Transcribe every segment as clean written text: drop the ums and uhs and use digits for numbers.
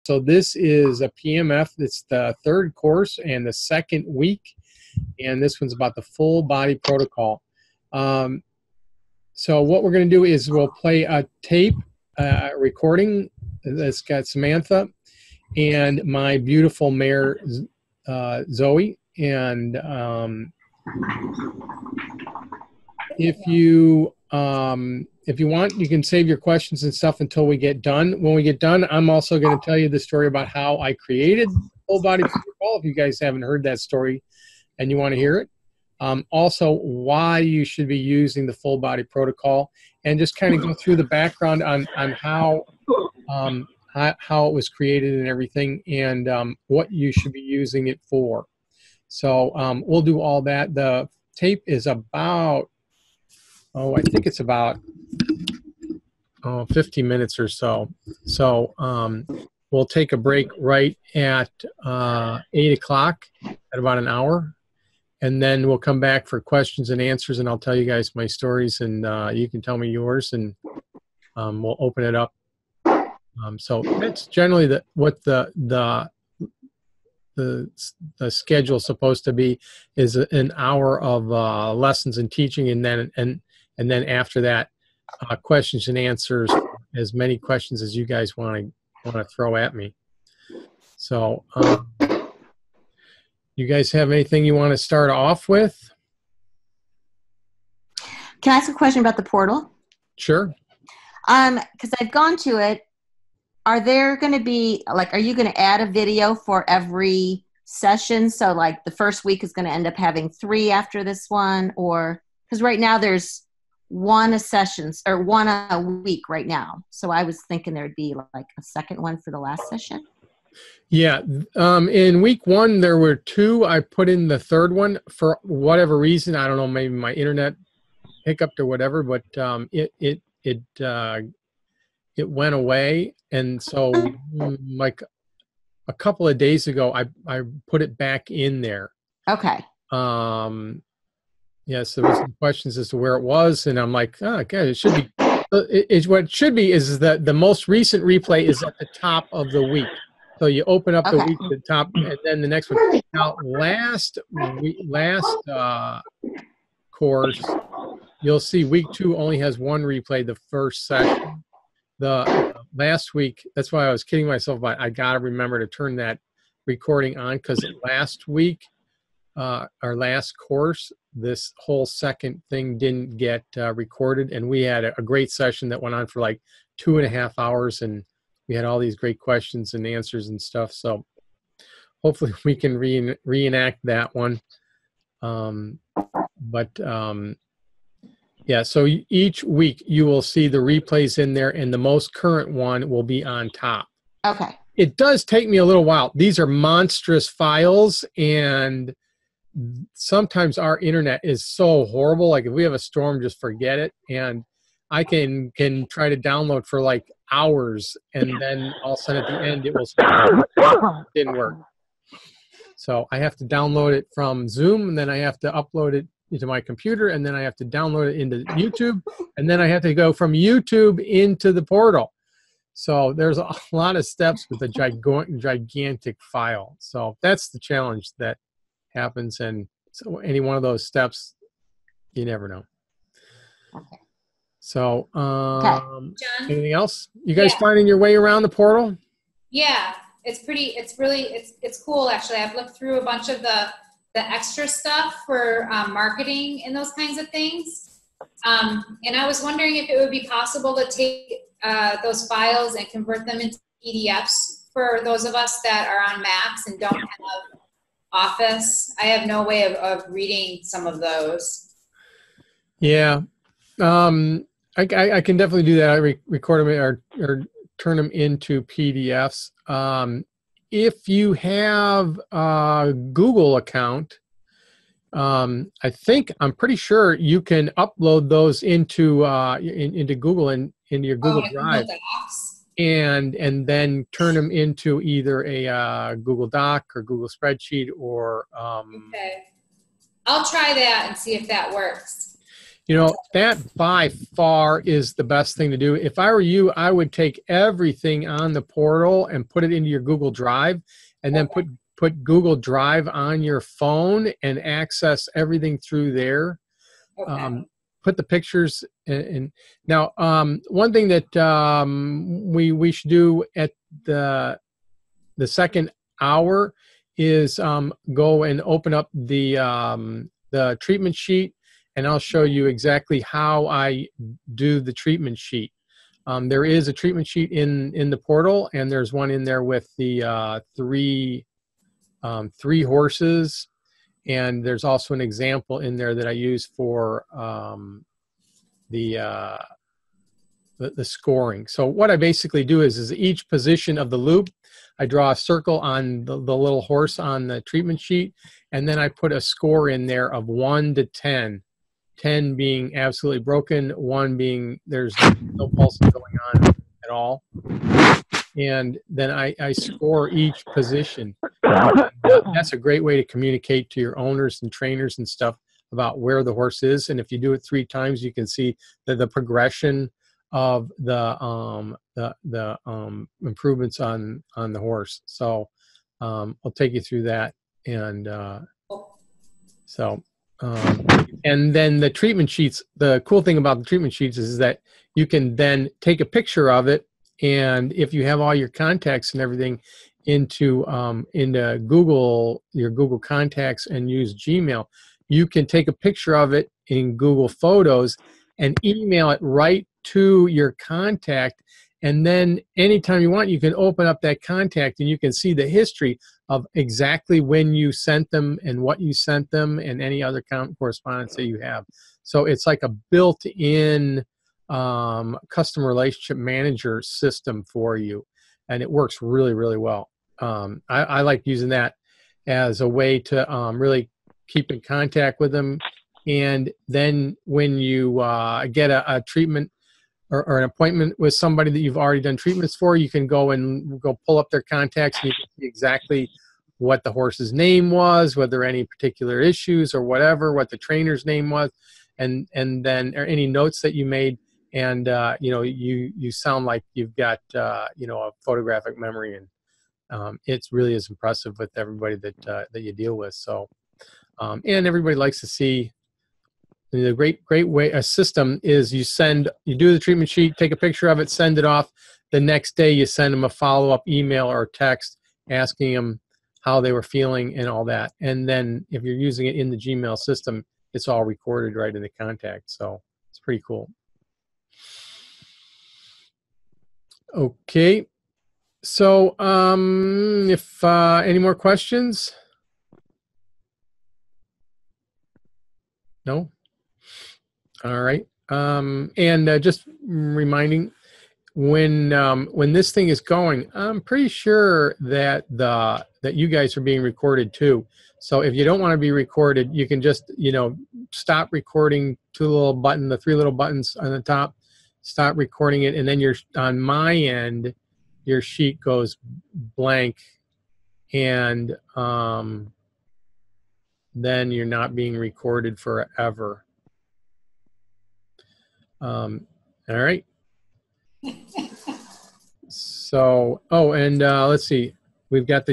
So this is a PEMF. It's the third course and the second week, and this one's about the full body protocol. So what we're going to do is we'll play a tape recording that's got Samantha and my beautiful mare Zoe. And if you want, you can save your questions and stuff until we get done. When we get done, I'm also going to tell you the story about how I created full body protocol. If you guys haven't heard that story and you want to hear it. Also, why you should be using the full body protocol, and just kind of go through the background on how it was created and everything, and what you should be using it for. So we'll do all that. The tape is about, I think it's about 50 minutes or so. So we'll take a break right at 8 o'clock at about an hour. And then we'll come back for questions and answers, and I'll tell you guys my stories, and you can tell me yours, and we'll open it up. So that's generally what the schedule is supposed to be, is an hour of lessons and teaching, and then after that, questions and answers, as many questions as you guys want to throw at me. So. You guys have anything you want to start off with? Can I ask a question about the portal? Sure. Because I've gone to it. Are there going to be, like, are you going to add a video for every session? So, like, the first week is going to end up having 3 after this one? Or, because right now there's one a week right now. So I was thinking there'd be, like, a second one for the last session. Yeah, in week 1 there were 2. I put in the third one for whatever reason. I don't know, maybe my internet hiccuped or whatever, but it went away, and so like a couple of days ago, I put it back in there. Okay. Yes, there was some questions as to where it was, and I'm like, oh, okay, it should be. What it should be is that the most recent replay is at the top of the week. So you open up the week at the top, and then the next one. Now, last course, you'll see week 2 only has 1 replay, the first session. The last week, that's why I was kidding myself about, I got to remember to turn that recording on, because last week, our last course, this whole second thing didn't get recorded, and we had a great session that went on for like 2.5 hours, and we had all these great questions and answers and stuff. So hopefully we can reenact that one. Yeah, so each week you will see the replays in there, and the most current one will be on top. Okay. It does take me a little while. These are monstrous files, and sometimes our internet is so horrible. Like if we have a storm, just forget it. And I can try to download for like hours, and then all of a sudden at the end it will didn't work. So I have to download it from Zoom, and then I have to upload it into my computer, and then I have to download it into YouTube, and then I have to go from YouTube into the portal. So there's a lot of steps with a gigantic file. So that's the challenge that happens, and so any one of those steps, you never know. Okay. So, John, anything else? You guys finding your way around the portal? Yeah, it's cool actually. I've looked through a bunch of the extra stuff for marketing and those kinds of things. And I was wondering if it would be possible to take those files and convert them into PDFs for those of us that are on Macs and don't have Office. I have no way of reading some of those. Yeah. I can definitely do that. I record them or turn them into PDFs. If you have a Google account, I'm pretty sure you can upload those into Google and into your Google Drive, and then turn them into either a Google Doc or Google Spreadsheet or. Okay, I'll try that and see if that works. You know, that by far is the best thing to do. If I were you, I would take everything on the portal and put it into your Google Drive, and then put Google Drive on your phone and access everything through there. Okay. Put the pictures in. Now, one thing that we should do at the second hour is go and open up the treatment sheet, and I'll show you exactly how I do the treatment sheet. There is a treatment sheet in the portal, and there's one in there with the three horses, and there's also an example in there that I use for the scoring. So what I basically do is each position of the loop, I draw a circle on the little horse on the treatment sheet, and then I put a score in there of 1 to 10. 10 being absolutely broken, 1 being there's no pulse going on at all. And then I score each position. That's a great way to communicate to your owners and trainers and stuff about where the horse is. And if you do it 3 times, you can see the progression of the improvements on the horse. So I'll take you through that. And and then the treatment sheets, the cool thing about the treatment sheets is that you can then take a picture of it, and if you have all your contacts and everything into Google, your Google Contacts, and use Gmail, you can take a picture of it in Google Photos and email it right to your contact, and then anytime you want, you can open up that contact and you can see the history of exactly when you sent them and what you sent them and any other correspondence that you have. So it's like a built-in customer relationship manager system for you, and it works really, really well. I like using that as a way to really keep in contact with them. And then when you get a treatment or an appointment with somebody that you've already done treatments for, you can go pull up their contacts, and you can see exactly what the horse's name was, whether any particular issues or whatever, what the trainer's name was, and then or any notes that you made. And you know, you sound like you've got you know, a photographic memory, and it really is impressive with everybody that you deal with. So and everybody likes to see. The great way a system is you do the treatment sheet, take a picture of it, send it off. The next day you send them a follow-up email or text asking them how they were feeling and all that. And then if you're using it in the Gmail system, it's all recorded right in the contact. So it's pretty cool. Okay. So if any more questions? No? All right. And just reminding, when this thing is going, I'm pretty sure that that you guys are being recorded too. So if you don't want to be recorded, you can just, you know, stop recording, the 3 little buttons on the top, stop recording it, and then on my end, your sheet goes blank, and then you're not being recorded forever. All right. So, oh, and let's see. We've got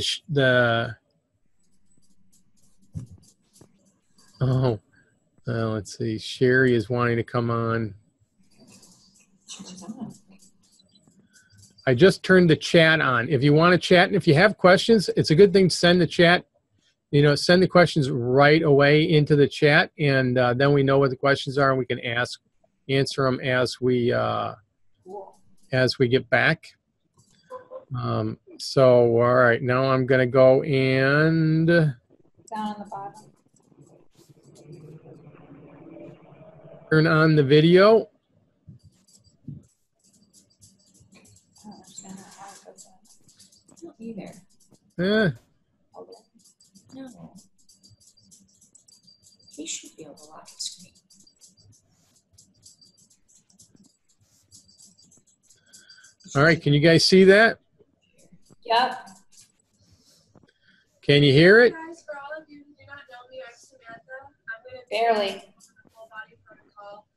let's see. Sherry is wanting to come on. I just turned the chat on. If you want to chat and if you have questions, it's a good thing to send the chat. You know, send the questions right away into the chat, and then we know what the questions are, and we can answer them as we get back. So all right, now I'm gonna go and Down on the bottom. turn on the video. I don't understand how it goes on. I don't either. Hold it. No. He should be able to lock the screen. All right, can you guys see that? Yep. Can you hear it? Guys, for all of you who do not know me, I'm Samantha. I'm going to Barely. full body protocol.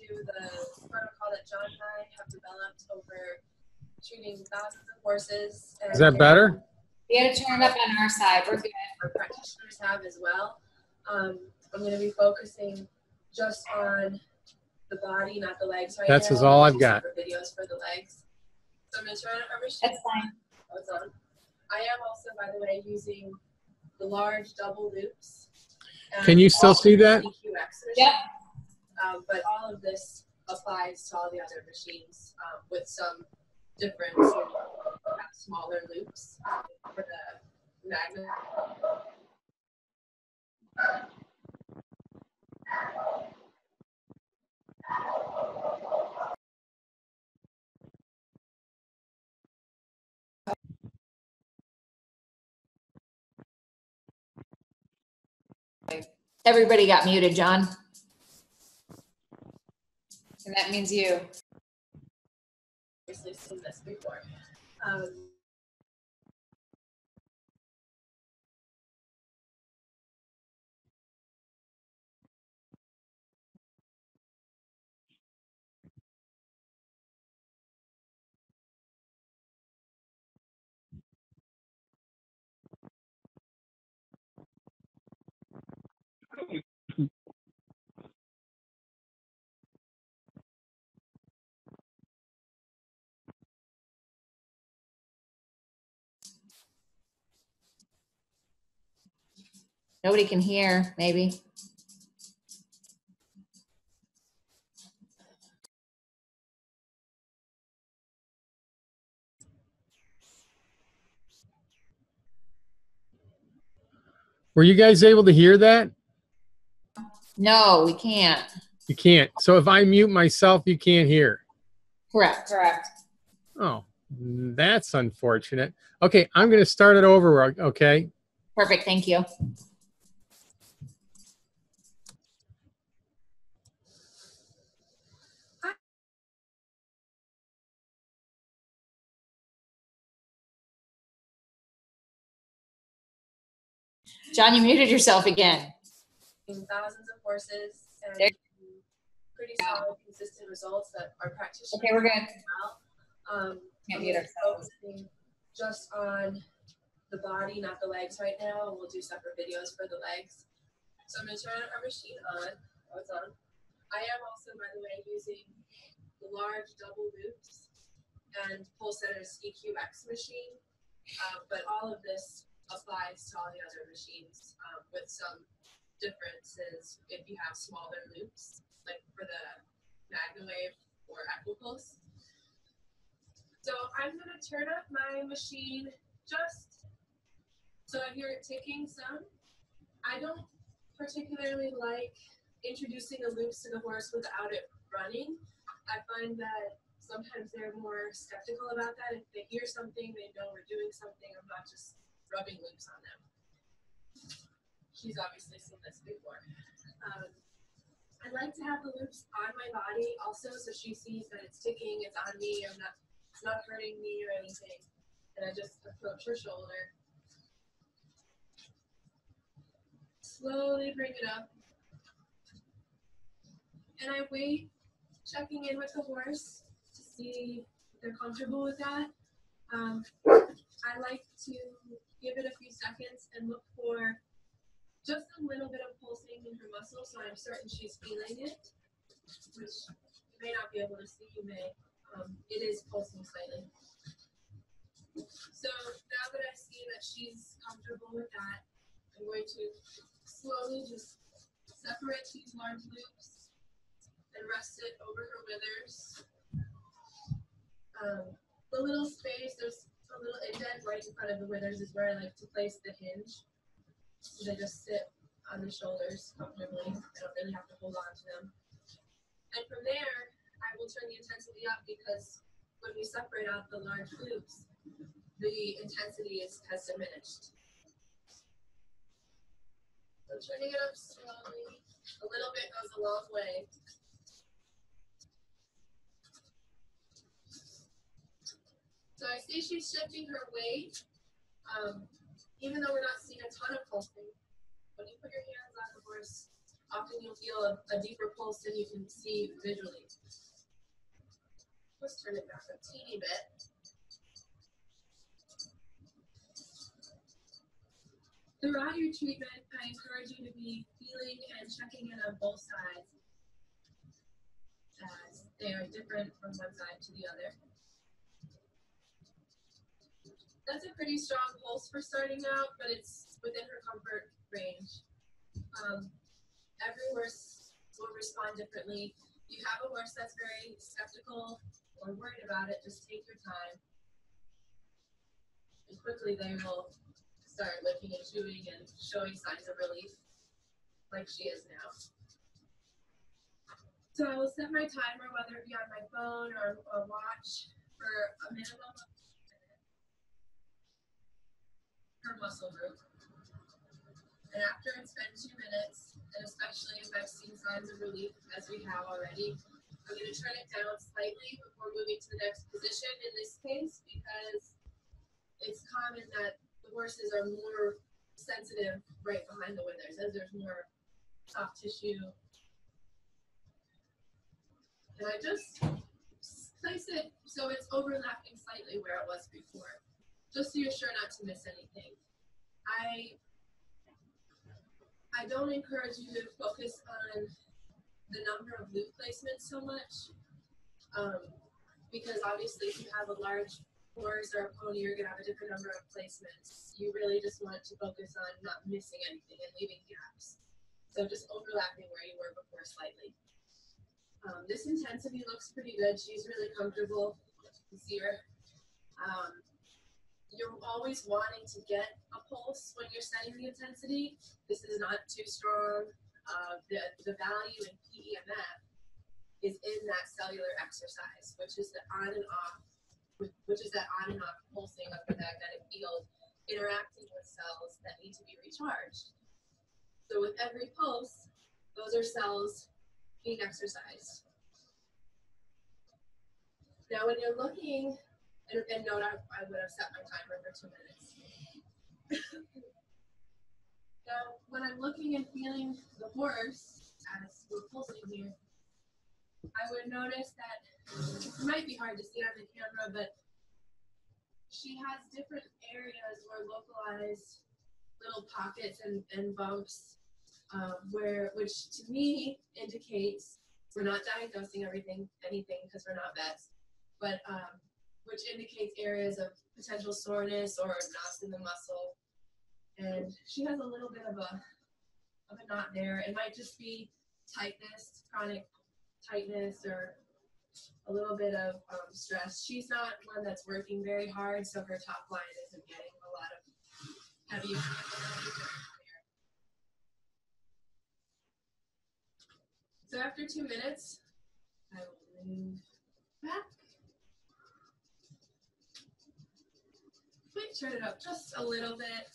the protocol that John and I have developed over treating thousands of horses. Is that better? We had to turn it up on our side. We're good. Our practitioners have as well. I'm going to be focusing just on the body, not the legs right That's now. all I've got. Videos for the legs. So I'm going to turn on our machine. That's fine. Oh, it's on. I am also, by the way, using the large double loops. Can you still see that? Yep. But all of this applies to all the other machines with some difference in smaller loops for the magnet. Everybody got muted, John. And that means you. Obviously seen this before. Nobody can hear, maybe. Were you guys able to hear that? No, we can't. You can't. So if I mute myself, you can't hear. Correct. Correct. Oh, that's unfortunate. Okay, I'm going to start it over, okay? Perfect, thank you. John, you muted yourself again. Thousands of horses and pretty solid, consistent results that our practitioners Okay, we're good. well. Can't I'm mute ourselves. focusing just on the body, not the legs right now, and we'll do separate videos for the legs. So I'm going to turn our machine on. Oh, it's on. I am also, by the way, using the large double loops and Pulse Center's EQX machine, but all of this applies to all the other machines with some differences if you have smaller loops, like for the MagnaWave or Equipulse. So I'm going to turn up my machine just so I hear it ticking some. I don't particularly like introducing the loops to the horse without it running. I find that sometimes they're more skeptical about that. If they hear something, they know we're doing something. I'm not just rubbing loops on them. She's obviously seen this before. I like to have the loops on my body also, so she sees that it's ticking, it's on me, it's not hurting me or anything. And I just approach her shoulder. Slowly bring it up. And I wait, checking in with the horse to see if they're comfortable with that. I like to give it a few seconds and look for just a little bit of pulsing in her muscles, so I'm certain she's feeling it, which you may not be able to see, you may. It is pulsing slightly. So now that I see that she's comfortable with that, I'm going to slowly just separate these large loops and rest it over her withers. The little space, there's a little indent right in front of the withers is where I like to place the hinge. So they just sit on the shoulders comfortably. I don't really have to hold on to them. And from there, I will turn the intensity up because when we separate out the large loops, the intensity has diminished. So turning it up slowly, a little bit goes a long way. So I see she's shifting her weight, even though we're not seeing a ton of pulsing. When you put your hands on the horse often you'll feel a deeper pulse than you can see visually. Let's turn it back a teeny bit. Throughout your treatment, I encourage you to be feeling and checking in on both sides, as they are different from one side to the other. That's a pretty strong pulse for starting out, but it's within her comfort range. Every horse will respond differently. If you have a horse that's very skeptical or worried about it, just take your time. And quickly they will start licking and chewing and showing signs of relief, like she is now. So I will set my timer, whether it be on my phone or a watch, for a minimum of 2 minutes per muscle group. And after it's been 2 minutes, and especially if I've seen signs of relief, as we have already, I'm going to turn it down slightly before moving to the next position in this case, because it's common that the horses are more sensitive right behind the withers, as there's more soft tissue. And I just place it so it's overlapping slightly where it was before, just so you're sure not to miss anything. I don't encourage you to focus on the number of loop placements so much, because obviously if you have a large horse or a pony, you're going to have a different number of placements. You really just want to focus on not missing anything and leaving gaps. So just overlapping where you were before slightly. This intensity looks pretty good. She's really comfortable. You can see her. You're always wanting to get a pulse when you're setting the intensity. This is not too strong. The value in PEMF is in that cellular exercise, which is the on and off, which is that on and off pulsing of the magnetic field interacting with cells that need to be recharged. So with every pulse, those are cells being exercised. Now when you're looking, and note I would have set my timer for 2 minutes. Now when I'm looking and feeling the horse, as we're pulsing here, I would notice that it might be hard to see on the camera, but she has different areas where localized little pockets and bumps, which to me indicates, we're not diagnosing anything because we're not vets, but which indicates areas of potential soreness or knots in the muscle. And she has a little bit of a knot there. It might just be tightness, chronic tightness, or a little bit of stress. She's not one that's working very hard, so her top line isn't getting a lot of heavy. So after 2 minutes, I will move back. Might turn it up just a little bit.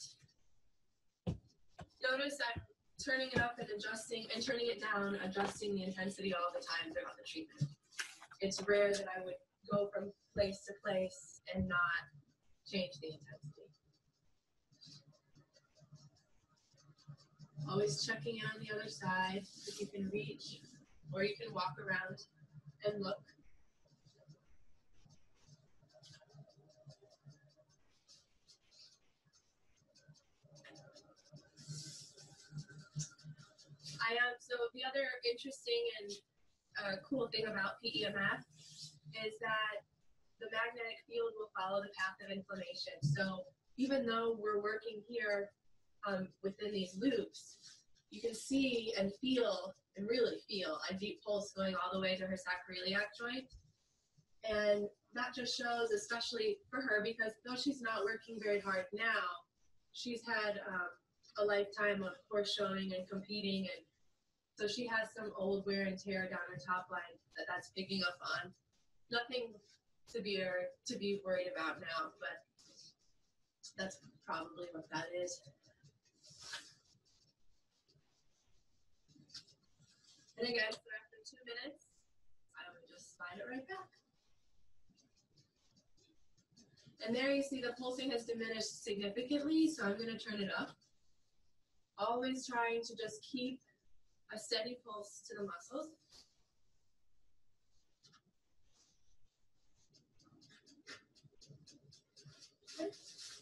Notice I'm turning it up and adjusting, and turning it down, adjusting the intensity all the time throughout the treatment. It's rare that I would go from place to place and not change the intensity. Always checking in on the other side if you can reach, or you can walk around and look. So the other interesting and cool thing about PEMF is that the magnetic field will follow the path of inflammation. So even though we're working here within these loops, you can see and feel, and really feel, a deep pulse going all the way to her sacroiliac joint. And that just shows, especially for her, because though she's not working very hard now, she's had a lifetime of horse showing and competing, and so she has some old wear and tear down her top line that's picking up on. Nothing severe to be worried about now, but that's probably what that is. And again, so after 2 minutes, I would just slide it right back. And there you see the pulsing has diminished significantly, so I'm going to turn it up. Always trying to just keep a steady pulse to the muscles. Okay.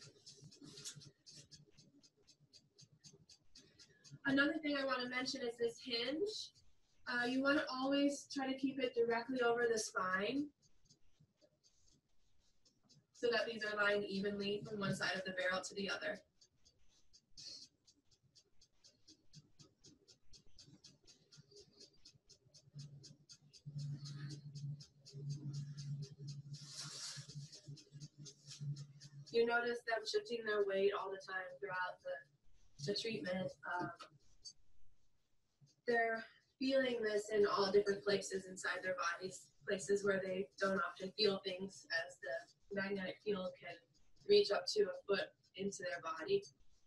Another thing I want to mention is this hinge. You want to always try to keep it directly over the spine so that these are lying evenly from one side of the barrel to the other. You notice them shifting their weight all the time throughout the treatment. They're feeling this in all different places inside their bodies, places where they don't often feel things, as the magnetic field can reach up to a foot into their body.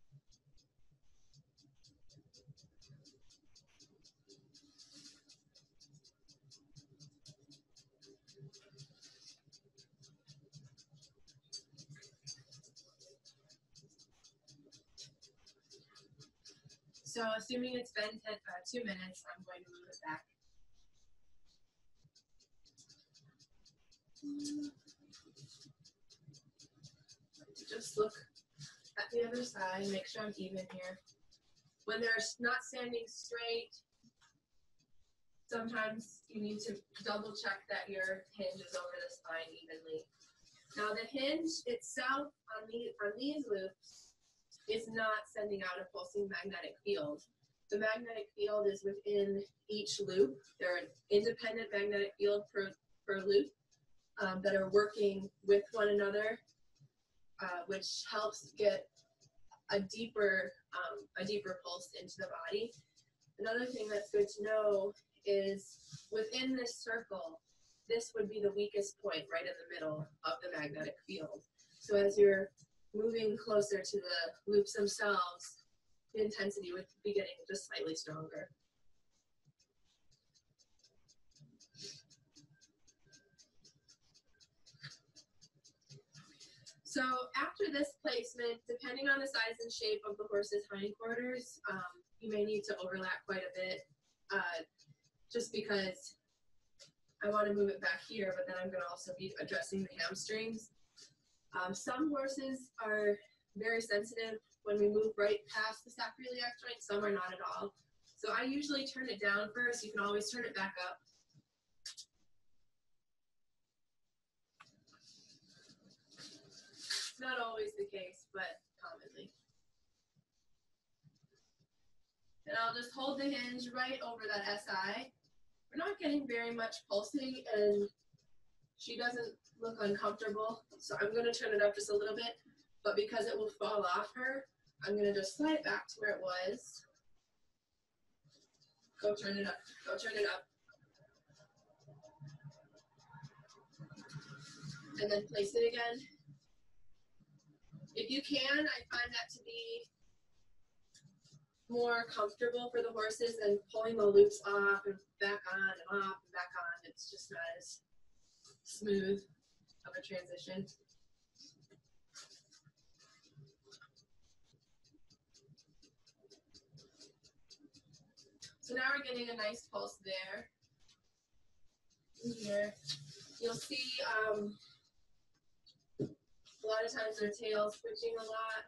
So assuming it's been 2 minutes, I'm going to move it back. Just look at the other side, make sure I'm even here. When they're not standing straight, sometimes you need to double check that your hinge is over the spine evenly. Now the hinge itself on these loops is not sending out a pulsing magnetic field. The magnetic field is within each loop. There are an independent magnetic field per loop that are working with one another, which helps get a deeper pulse into the body. Another thing that's good to know is within this circle, this would be the weakest point right in the middle of the magnetic field. So as you're moving closer to the loops themselves, the intensity would be getting just slightly stronger. So after this placement, depending on the size and shape of the horse's hindquarters, you may need to overlap quite a bit, just because I want to move it back here, but then I'm going to also be addressing the hamstrings. Some horses are very sensitive when we move right past the sacroiliac joint. Some are not at all. So I usually turn it down first. You can always turn it back up. It's not always the case, but commonly. And I'll just hold the hinge right over that SI. We're not getting very much pulsing, and she doesn't look uncomfortable, so I'm going to turn it up just a little bit, but because it will fall off her, I'm going to just slide it back to where it was. Go turn it up, go turn it up. And then place it again. If you can, I find that to be more comfortable for the horses than pulling the loops off and back on and off and back on. It's just not as smooth of a transition. So now we're getting a nice pulse there. In here, you'll see a lot of times their tail's twitching a lot.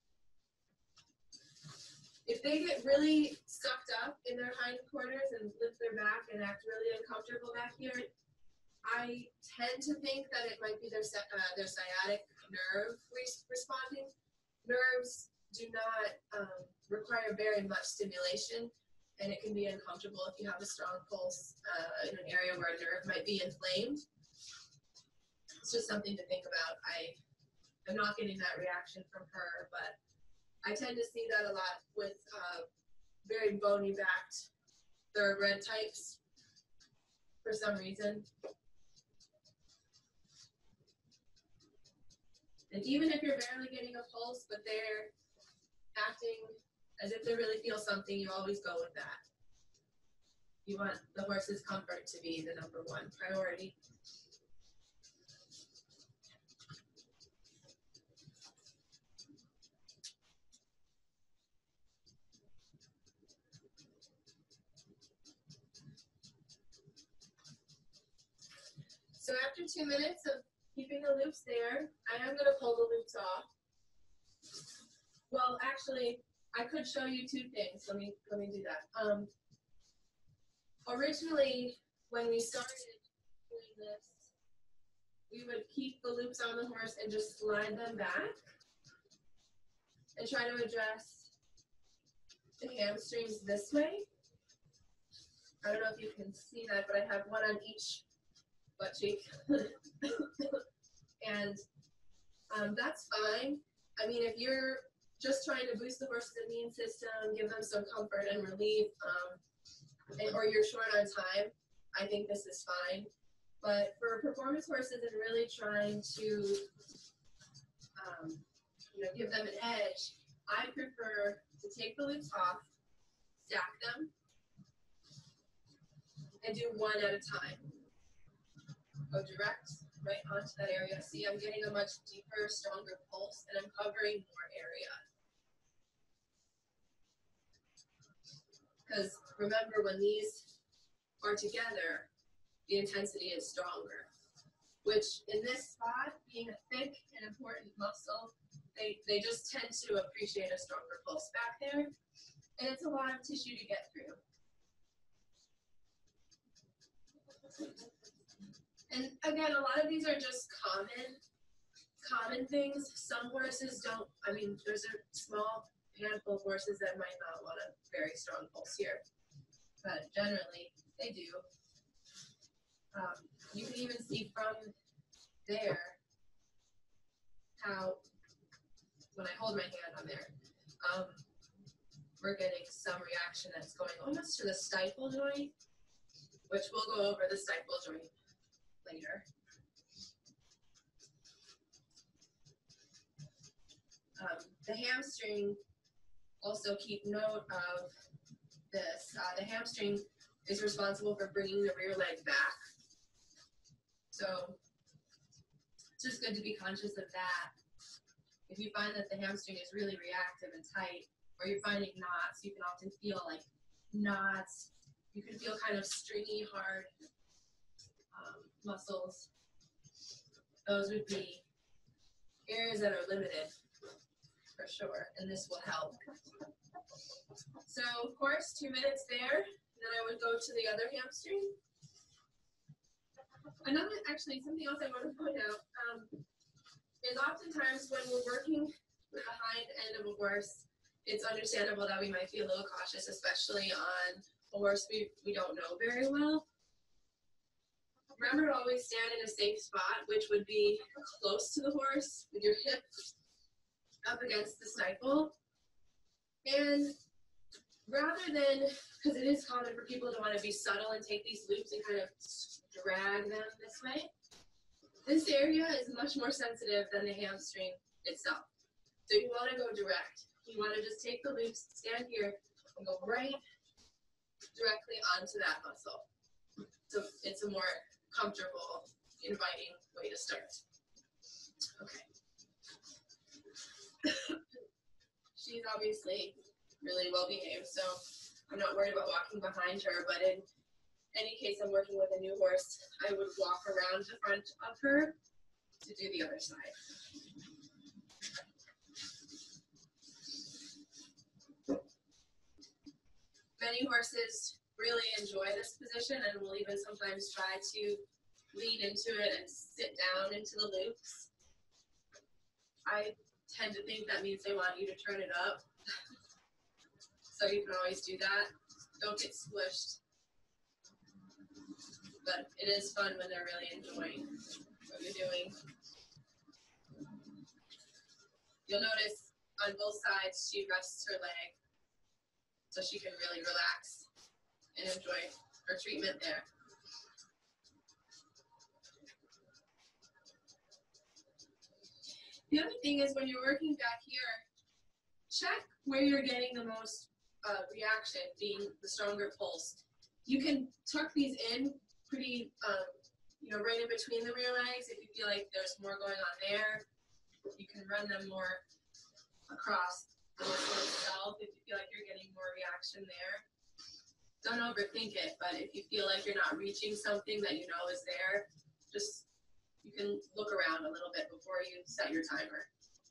If they get really sucked up in their hindquarters and lift their back and act really uncomfortable back here, I tend to think that it might be their sciatic nerve responding. Nerves do not require very much stimulation, and it can be uncomfortable if you have a strong pulse in an area where a nerve might be inflamed. It's just something to think about. I'm not getting that reaction from her, but I tend to see that a lot with very bony-backed thoroughbred types for some reason. And even if you're barely getting a pulse, but they're acting as if they really feel something, you always go with that. You want the horse's comfort to be the #1 priority. after 2 minutes of keeping the loops there, I am going to pull the loops off. Well, actually, I could show you two things. Let me do that. Originally, when we started doing this, we would keep the loops on the horse and just slide them back and try to address the hamstrings this way. I don't know if you can see that, but I have one on each butt cheek. And that's fine. I mean, if you're just trying to boost the horse's immune system, give them some comfort and relief, or you're short on time, I think this is fine. But for performance horses and really trying to give them an edge, I prefer to take the loops off, stack them, and do one at a time. Go direct right onto that area. See, I'm getting a much deeper, stronger pulse, and I'm covering more area. Because remember, when these are together, the intensity is stronger, which in this spot, being a thick and important muscle, they just tend to appreciate a stronger pulse back there, and it's a lot of tissue to get through. And again, a lot of these are just common things. Some horses don't, I mean, there's a small handful of horses that might not want a very strong pulse here, but generally they do. You can even see from there how, when I hold my hand on there, we're getting some reaction that's going almost to the stifle joint, which we'll go over the stifle joint later. The hamstring, also keep note of this. The hamstring is responsible for bringing the rear leg back. So it's just good to be conscious of that. If you find that the hamstring is really reactive and tight, or you're finding knots, you can often feel like knots. You can feel kind of stringy, hard muscles. Those would be areas that are limited for sure, and this will help. So of course, 2 minutes there, and then I would go to the other hamstring. Something else I want to point out is oftentimes when we're working with the hind end of a horse, it's understandable that we might be a little cautious, especially on a horse we don't know very well. Remember to always stand in a safe spot, which would be close to the horse with your hip up against the stifle. And rather than, because it is common for people to want to be subtle and take these loops and kind of drag them this way, this area is much more sensitive than the hamstring itself. So you want to go direct. You want to just take the loops, stand here, and go right directly onto that muscle. So it's a more comfortable, inviting way to start. Okay. She's obviously really well behaved, so I'm not worried about walking behind her, but in any case I'm working with a new horse, I would walk around the front of her to do the other side. Many horses really enjoy this position and will even sometimes try to lean into it and sit down into the loops. I tend to think that means they want you to turn it up. So you can always do that. Don't get squished. But it is fun when they're really enjoying what you're doing. You'll notice on both sides she rests her leg so she can really relax and enjoy her treatment there. The other thing is when you're working back here, check where you're getting the most reaction, being the stronger pulse. You can tuck these in pretty, right in between the rear legs. If you feel like there's more going on there, you can run them more across the muscle itself if you feel like you're getting more reaction there. Don't overthink it, but if you feel like you're not reaching something that you know is there, just you can look around a little bit before you set your timer.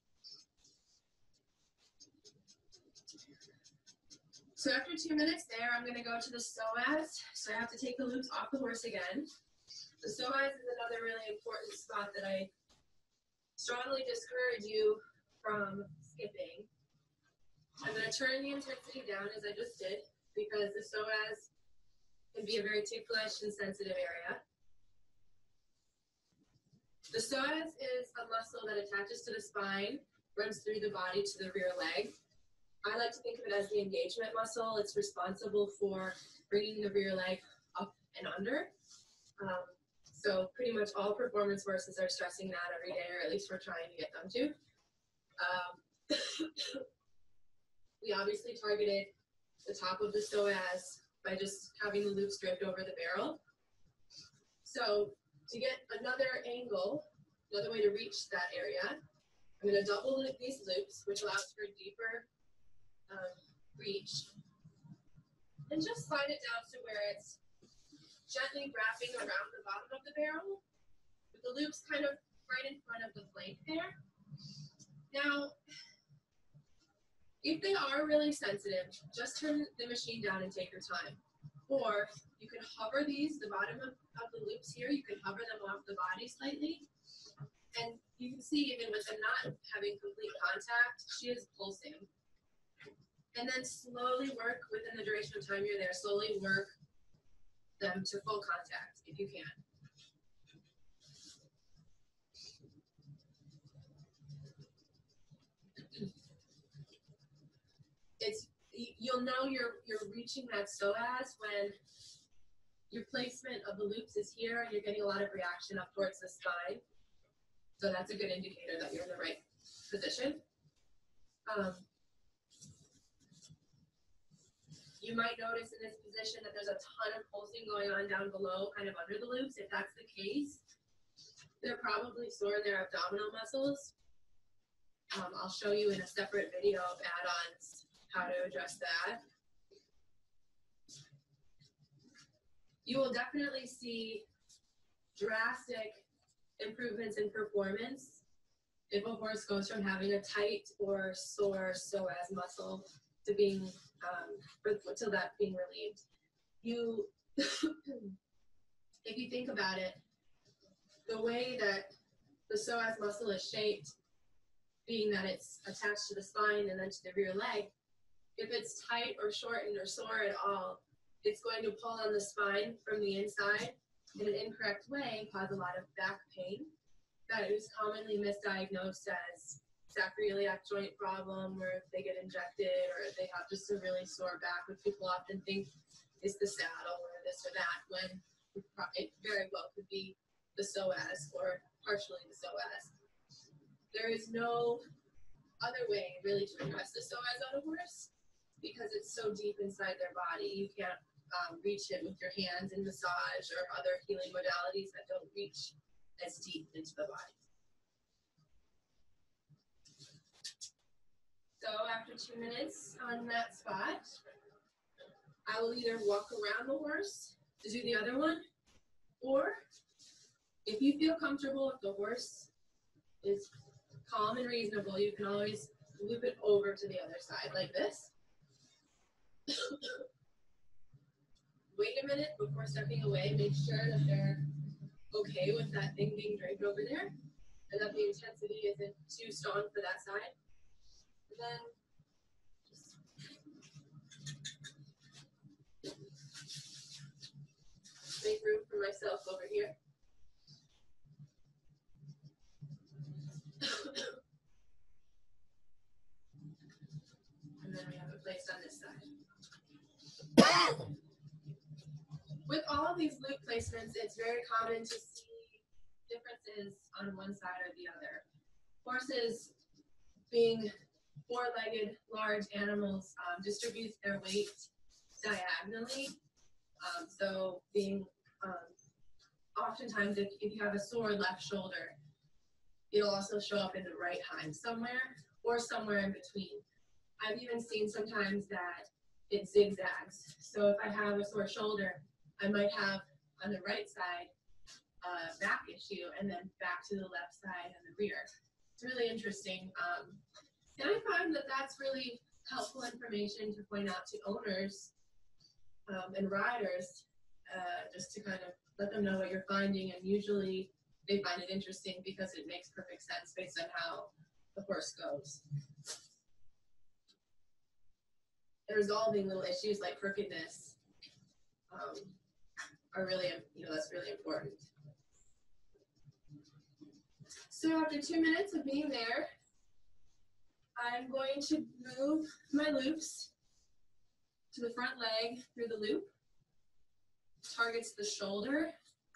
So after 2 minutes there, I'm gonna go to the psoas. So I have to take the loops off the horse again. The psoas is another really important spot that I strongly discourage you from skipping. I'm gonna turn the intensity down as I just did because the psoas can be a very ticklish and sensitive area. The psoas is a muscle that attaches to the spine, runs through the body to the rear leg. I like to think of it as the engagement muscle. It's responsible for bringing the rear leg up and under. So pretty much all performance horses are stressing that every day, or at least we're trying to get them to. We obviously targeted the top of the psoas by just having the loops drift over the barrel. So to get another angle, another way to reach that area, I'm going to double loop these loops, which allows for a deeper reach, and just slide it down to where it's gently wrapping around the bottom of the barrel, with the loops kind of right in front of the flank there. Now, if they are really sensitive, just turn the machine down and take your time. Or you can hover these, the bottom of the loops here, you can hover them off the body slightly. And you can see even with them not having complete contact, she is pulsing. And then slowly work within the duration of time you're there, slowly work them to full contact if you can. You'll know you're reaching that psoas when your placement of the loops is here and you're getting a lot of reaction up towards the spine. So that's a good indicator that you're in the right position. You might notice in this position that there's a ton of pulsing going on down below, kind of under the loops. If that's the case, they're probably sore in their abdominal muscles. I'll show you in a separate video of add-ons how to address that. You will definitely see drastic improvements in performance if a horse goes from having a tight or sore psoas muscle to being till that being relieved. If you think about it, the way that the psoas muscle is shaped, being that it's attached to the spine and then to the rear leg, if it's tight or shortened or sore at all, it's going to pull on the spine from the inside in an incorrect way and cause a lot of back pain. That is commonly misdiagnosed as sacroiliac joint problem, or if they get injected, or if they have just a really sore back, which people often think is the saddle or this or that, when it very well could be the psoas or partially the psoas. There is no other way really to address the psoas on a horse because it's so deep inside their body. You can't reach it with your hands and massage or other healing modalities that don't reach as deep into the body. So after 2 minutes on that spot, I will either walk around the horse to do the other one, or if you feel comfortable, if the horse is calm and reasonable, you can always loop it over to the other side like this. Wait a minute before stepping away. Make sure that they're okay with that thing being draped over there and that the intensity isn't too strong for that side. And then just make room for myself over here. And then we have a place on this side. With all of these loop placements, it's very common to see differences on one side or the other. Horses, being four-legged large animals, distribute their weight diagonally. So being oftentimes if you have a sore left shoulder, it'll also show up in the right hind somewhere or somewhere in between. I've even seen sometimes that it zigzags. So if I have a sore shoulder, I might have on the right side back issue, and then back to the left side and the rear. It's really interesting. And I find that that's really helpful information to point out to owners and riders, just to kind of let them know what you're finding. And usually they find it interesting because it makes perfect sense based on how the horse goes. And resolving little issues like crookedness are really, that's really important. So after 2 minutes of being there, I'm going to move my loops to the front leg through the loop. Targets the shoulder.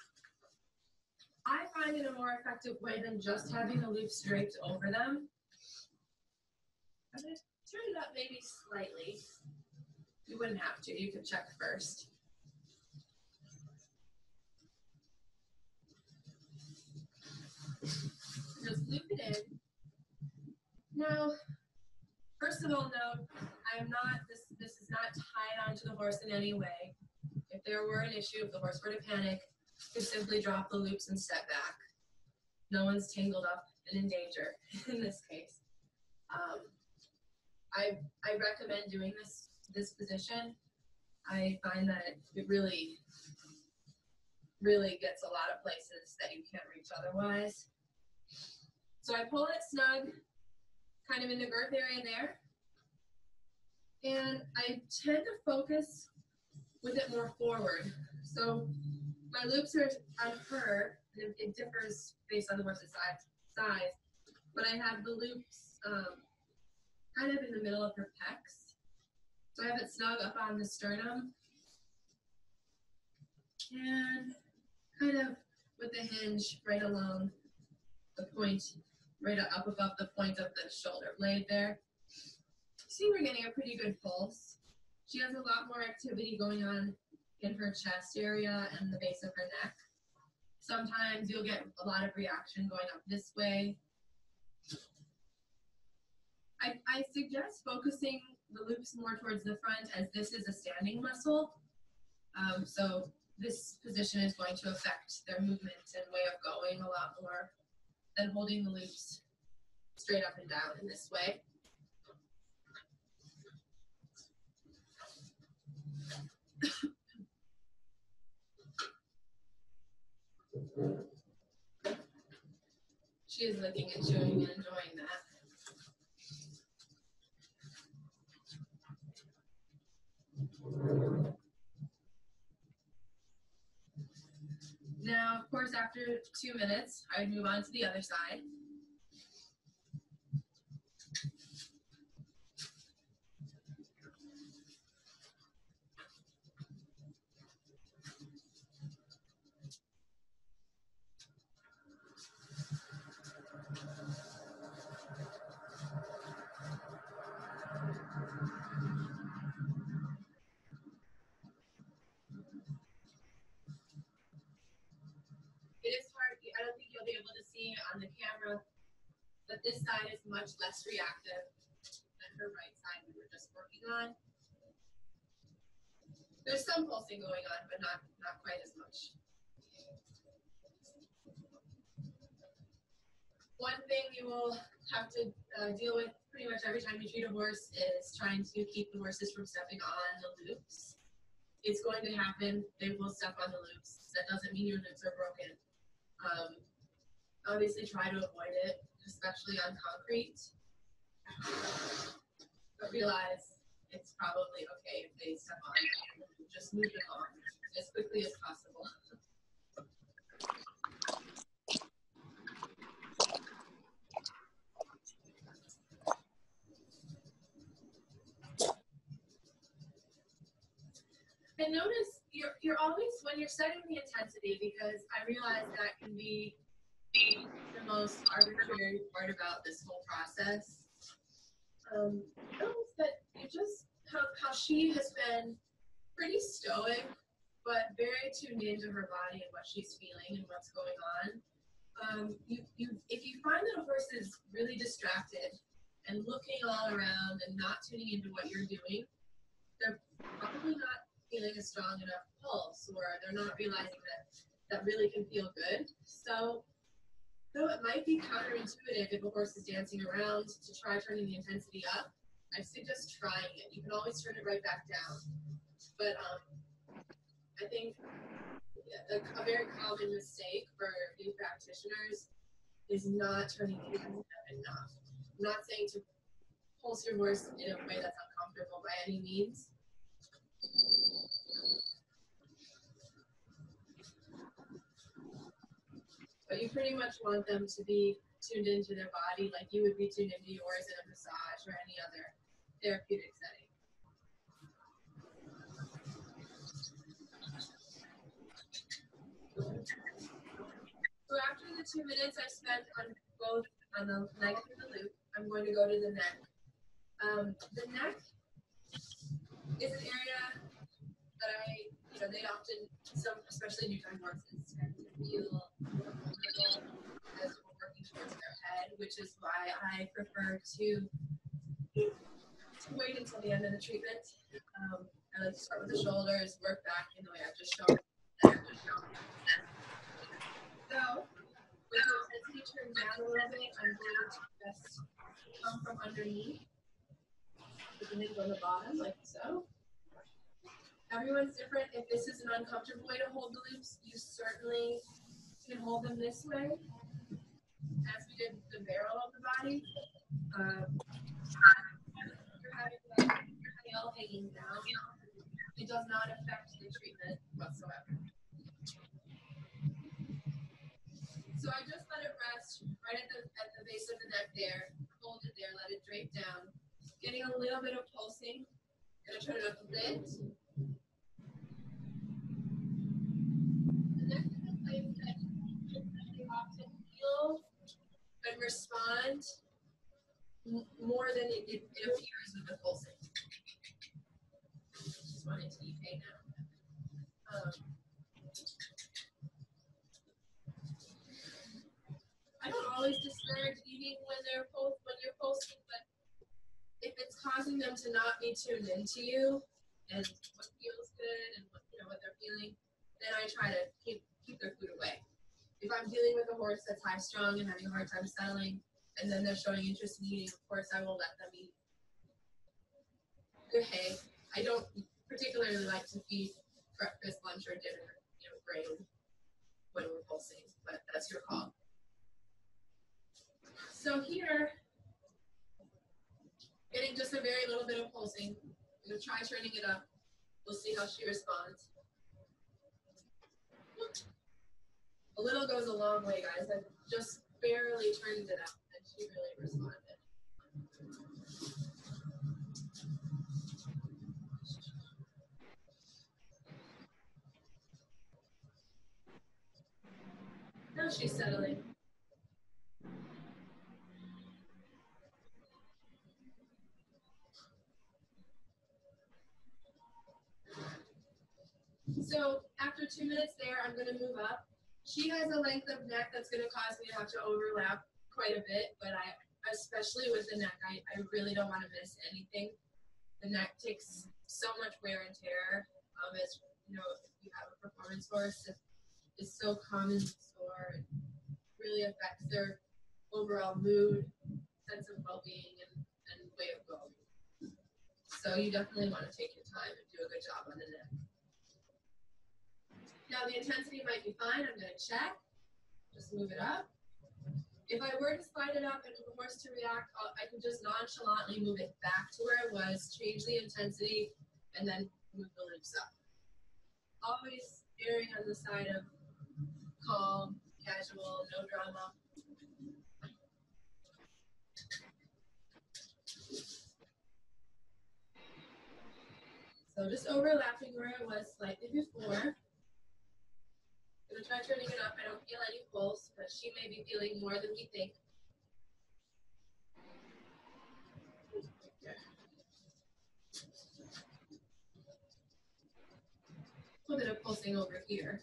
I find it a more effective way than just having the loops draped over them. I'm going to turn it up maybe slightly. You wouldn't have to. You could check first. Just loop it in. Now, first of all, note, this is not tied onto the horse in any way. If there were an issue, if the horse were to panic, you simply drop the loops and step back. No one's tangled up and in danger in this case. I recommend doing this position. I find that it really, really gets a lot of places that you can't reach otherwise. So I pull it snug, kind of in the girth area there. And I tend to focus with it more forward. So my loops are on her, and it differs based on the horse's size, but I have the loops kind of in the middle of her pecs. So I have it snug up on the sternum, and kind of with the hinge right along the point, right up above the point of the shoulder blade there. See, we're getting a pretty good pulse. She has a lot more activity going on in her chest area and the base of her neck. Sometimes you'll get a lot of reaction going up this way. I suggest focusing the loops more towards the front, as this is a standing muscle. So this position is going to affect their movement and way of going a lot more than holding the loops straight up and down in this way. She is licking and chewing and enjoying that. Now, of course, after 2 minutes, I would move on to the other side. It is hard, I don't think you'll be able to see on the camera, but this side is much less reactive than her right side we were just working on. There's some pulsing going on, but not quite as much. One thing you will have to deal with pretty much every time you treat a horse is trying to keep the horses from stepping on the loops. It's going to happen. They will step on the loops. That doesn't mean your loops are broken. Obviously try to avoid it, especially on concrete. But realize it's probably okay if they step on it. Just move them on as quickly as possible. And notice you're always, when you're setting the intensity, because I realize that can be the most arbitrary part about this whole process. Notice that you just, how she has been pretty stoic, but very tuned into her body and what she's feeling and what's going on. If you find that a horse is really distracted and looking all around and not tuning into what you're doing, they're probably not feeling a strong enough pulse, or they're not realizing that really can feel good. So though it might be counterintuitive if a horse is dancing around to try turning the intensity up, I suggest trying it. You can always turn it right back down. But I think a very common mistake for new practitioners is not turning the intensity up enough. I'm not saying to pulse your horse in a way that's uncomfortable by any means. But you pretty much want them to be tuned into their body like you would be tuned into yours in a massage or any other therapeutic setting. So after the 2 minutes I spent on both on the leg and the loop, I'm going to go to the neck. The neck is an area that they often, especially newborn horses, tend to feel uncomfortable as we're working towards their head, which is why I prefer to wait until the end of the treatment. I like to start with the shoulders, work back in the way I've just shown. So, with the intensity turned down a little bit, I'm going to just come from underneath, beginning on the bottom, like so. Everyone's different. If this is an uncomfortable way to hold the loops, you certainly can hold them this way, as we did the barrel of the body. You're having your tail hanging down. It does not affect the treatment whatsoever. So I just let it rest right at the base of the neck there. Hold it there, let it drape down. Getting a little bit of pulsing. Gonna turn it up a bit. The neck is a place that they often feel and respond more than it appears with the pulsing. Just wanting to be paid now. I don't always discourage eating when you're pulsing, but if it's causing them to not be tuned into you and what feels good and what they're feeling, then I try to keep their food away. If I'm dealing with a horse that's high strung and having a hard time settling, and then they're showing interest in eating, of course I will let them eat good hay. I don't particularly like to feed breakfast, lunch, or dinner, grain when we're pulsing, but that's your call. So here, getting just a very little bit of pulsing. I'm going to try turning it up. We'll see how she responds. A little goes a long way, guys. I just barely turned it up, and she really responded. Now she's settling. So after 2 minutes there, I'm going to move up. She has a length of neck that's going to cause me to have to overlap quite a bit, but especially with the neck, I really don't want to miss anything. The neck takes so much wear and tear. As if you have a performance horse, it's so common to sore. It really affects their overall mood, sense of well-being, and way of going. So you definitely want to take your time and do a good job on the neck. Now the intensity might be fine. I'm going to check. Just move it up. If I were to slide it up and for the horse to react, I can just nonchalantly move it back to where it was, change the intensity, and then move the loops up. Always erring on the side of calm, casual, no drama. So just overlapping where it was slightly before. I'm going to try turning it up. I don't feel any pulse, but she may be feeling more than we think. A little bit of pulsing over here.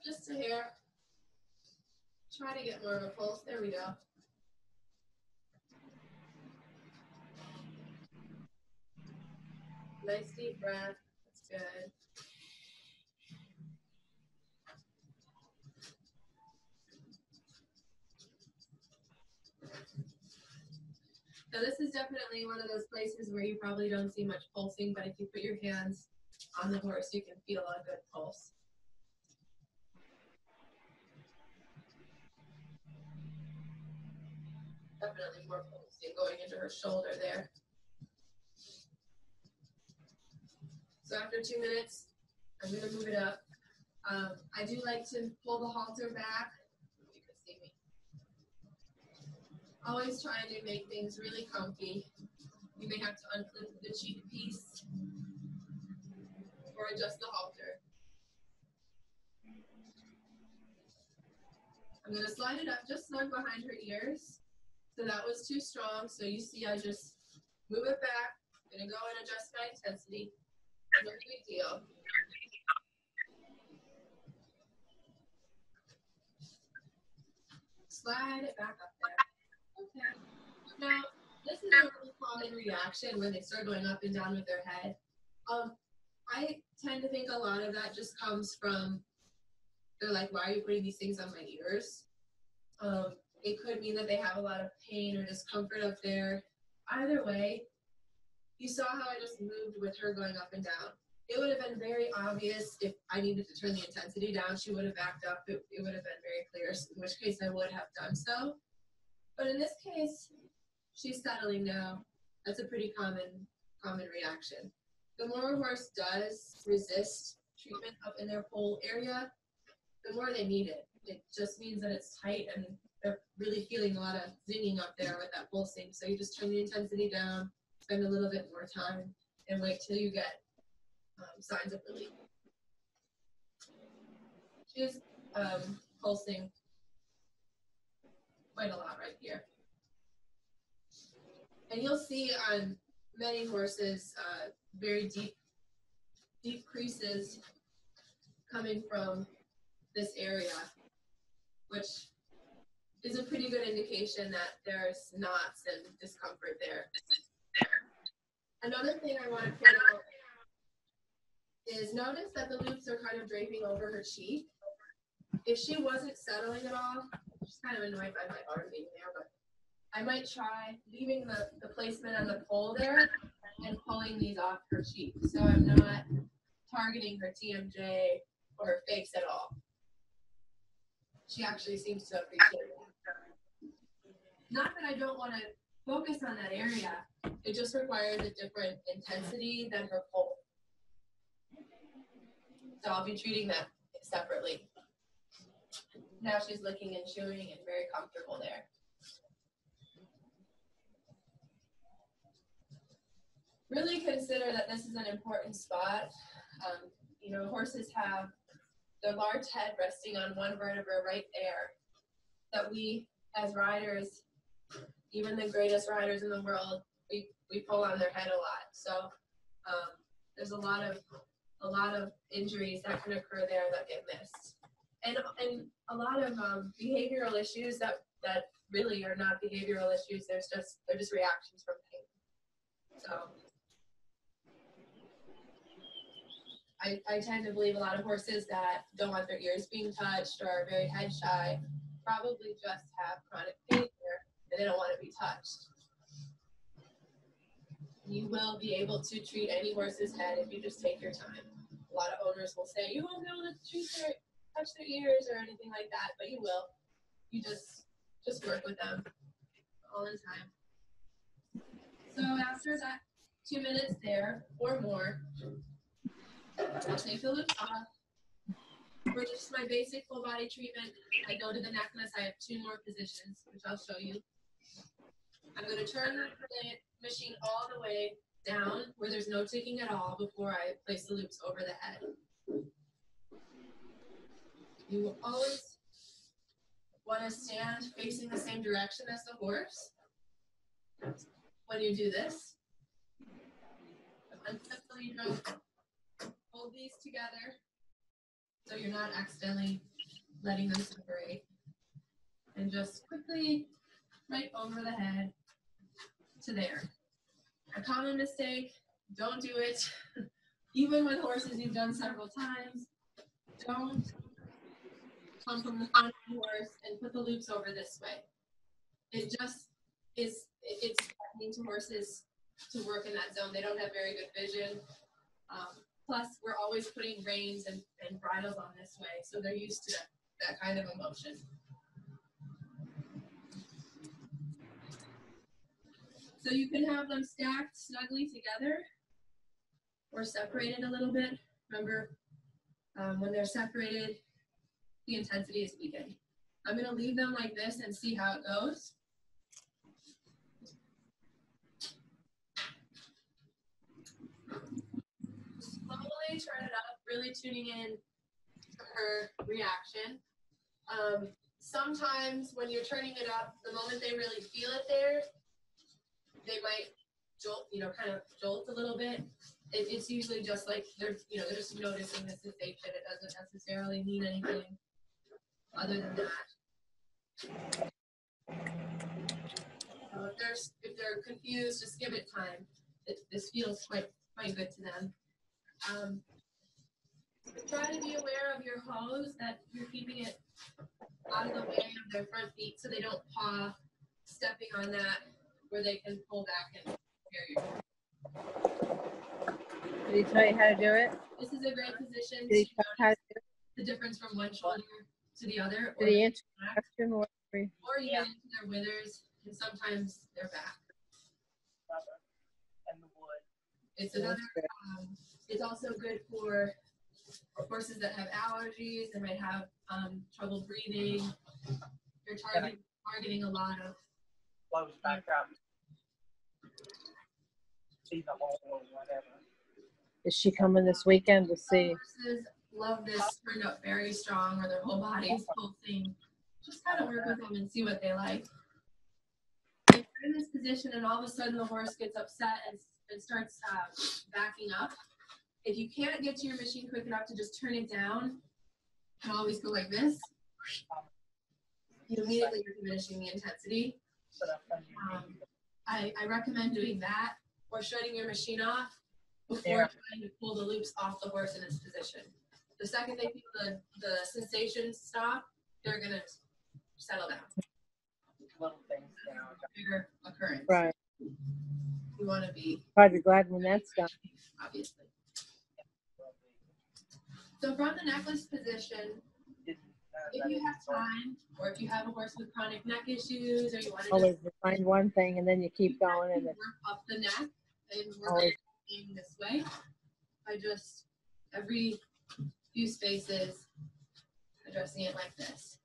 just a hair. Try to get more of a pulse. There we go. Nice deep breath. That's good. Now this is definitely one of those places where you probably don't see much pulsing, but if you put your hands on the horse, you can feel a good pulse. Definitely more pulsing going into her shoulder there. So after 2 minutes, I'm going to move it up. I do like to pull the halter back. You can see me. Always trying to make things really comfy. You may have to unclip the cheek piece or adjust the halter. I'm going to slide it up just snug behind her ears. So that was too strong. So you see I just move it back. I'm going to go and adjust my intensity. No big deal. Slide it back up there. Okay. Now, this is a really common reaction when they start going up and down with their head. I tend to think a lot of that just comes from, they're like, why are you putting these things on my ears? It could mean that they have a lot of pain or discomfort up there. Either way, you saw how I just moved with her going up and down. It would have been very obvious if I needed to turn the intensity down. She would have backed up. It would have been very clear, in which case I would have done so. But in this case, she's settling now. That's a pretty common reaction. The more a horse does resist treatment up in their pole area, the more they need it. It just means that it's tight and they're really feeling a lot of zinging up there with that pulsing. So you just turn the intensity down, spend a little bit more time, and wait till you get signs of relief. She's pulsing quite a lot right here. And you'll see on many horses very deep creases coming from this area, which is a pretty good indication that there's knots and discomfort there. Another thing I want to point out is notice that the loops are kind of draping over her cheek. If she wasn't settling at all, she's kind of annoyed by my arm being there, but I might try leaving the placement on the pole there and pulling these off her cheek. So I'm not targeting her TMJ or her face at all. She actually seems to appreciate it. Not that I don't want to focus on that area. It just requires a different intensity than her pole. So I'll be treating that separately. Now she's licking and chewing and very comfortable there. Really consider that this is an important spot. You know, horses have their large head resting on one vertebra right there that we as riders, even the greatest riders in the world, we pull on their head a lot. So there's a lot of injuries that can occur there that get missed. And a lot of behavioral issues that really are not behavioral issues. They're just reactions from pain. So I tend to believe a lot of horses that don't want their ears being touched or are very head shy probably just have chronic pain there and they don't want to be touched. You will be able to treat any horse's head if you just take your time. A lot of owners will say, you won't be able to touch their ears or anything like that, but you will. You just work with them all the time. So after that 2 minutes there or more, I'll take the loops off. For just my basic full body treatment, I go to the necklace. I have 2 more positions, which I'll show you. I'm going to turn the machine all the way down where there's no ticking at all before I place the loops over the head. You will always want to stand facing the same direction as the horse when you do this. Unclip the lead rope. Hold these together so you're not accidentally letting them separate. And just quickly right over the head to there. A common mistake, don't do it. Even with horses you've done several times, don't come from the front of the horse and put the loops over this way. It just is, it's threatening to horses to work in that zone. They don't have very good vision. Plus, we're always putting reins and bridles on this way, so they're used to that kind of emotion. So you can have them stacked snugly together or separated a little bit. Remember, when they're separated, the intensity is weakened. I'm going to leave them like this and see how it goes. Slowly turn it up, really tuning in to her reaction. Sometimes when you're turning it up, the moment they really feel it there, they might jolt, kind of jolt a little bit. It's usually just like they're just noticing the sensation. It doesn't necessarily mean anything other than that. If they're confused, just give it time. This feels quite good to them. Try to be aware of your hose, that you're keeping it out of the way of their front feet so they don't paw stepping on that where they can pull back and carry you. Did he tell you how to do it? This is a great position Did he to tell you how to do the difference from one shoulder to the other. it? Did he answer the question? Or you get into their withers and sometimes their back. And the wood. It's another. It's also good for horses that have allergies and might have trouble breathing. You're targeting a lot of. Blows back up. See the hole or whatever. Is she coming this weekend to see? Horses love this, turned up very strong, or their whole body's pulsing. Just kind of work with them and see what they like. If you're in this position and all of a sudden the horse gets upset and starts backing up, if you can't get to your machine quick enough to just turn it down, you can always go like this. You immediately are diminishing the intensity. I recommend doing that or shutting your machine off before trying to pull the loops off the horse in its position. The second they feel the sensation stop, they're going to settle down. Little things, Bigger occurrence. Right. You want to be. I'd be glad when that's done. Obviously. So from the necklace position, if you have time, or if you have a horse with chronic neck issues, or you want to Always find one thing and then you keep going and then work up the neck and work it this way, by just every few spaces addressing it like this.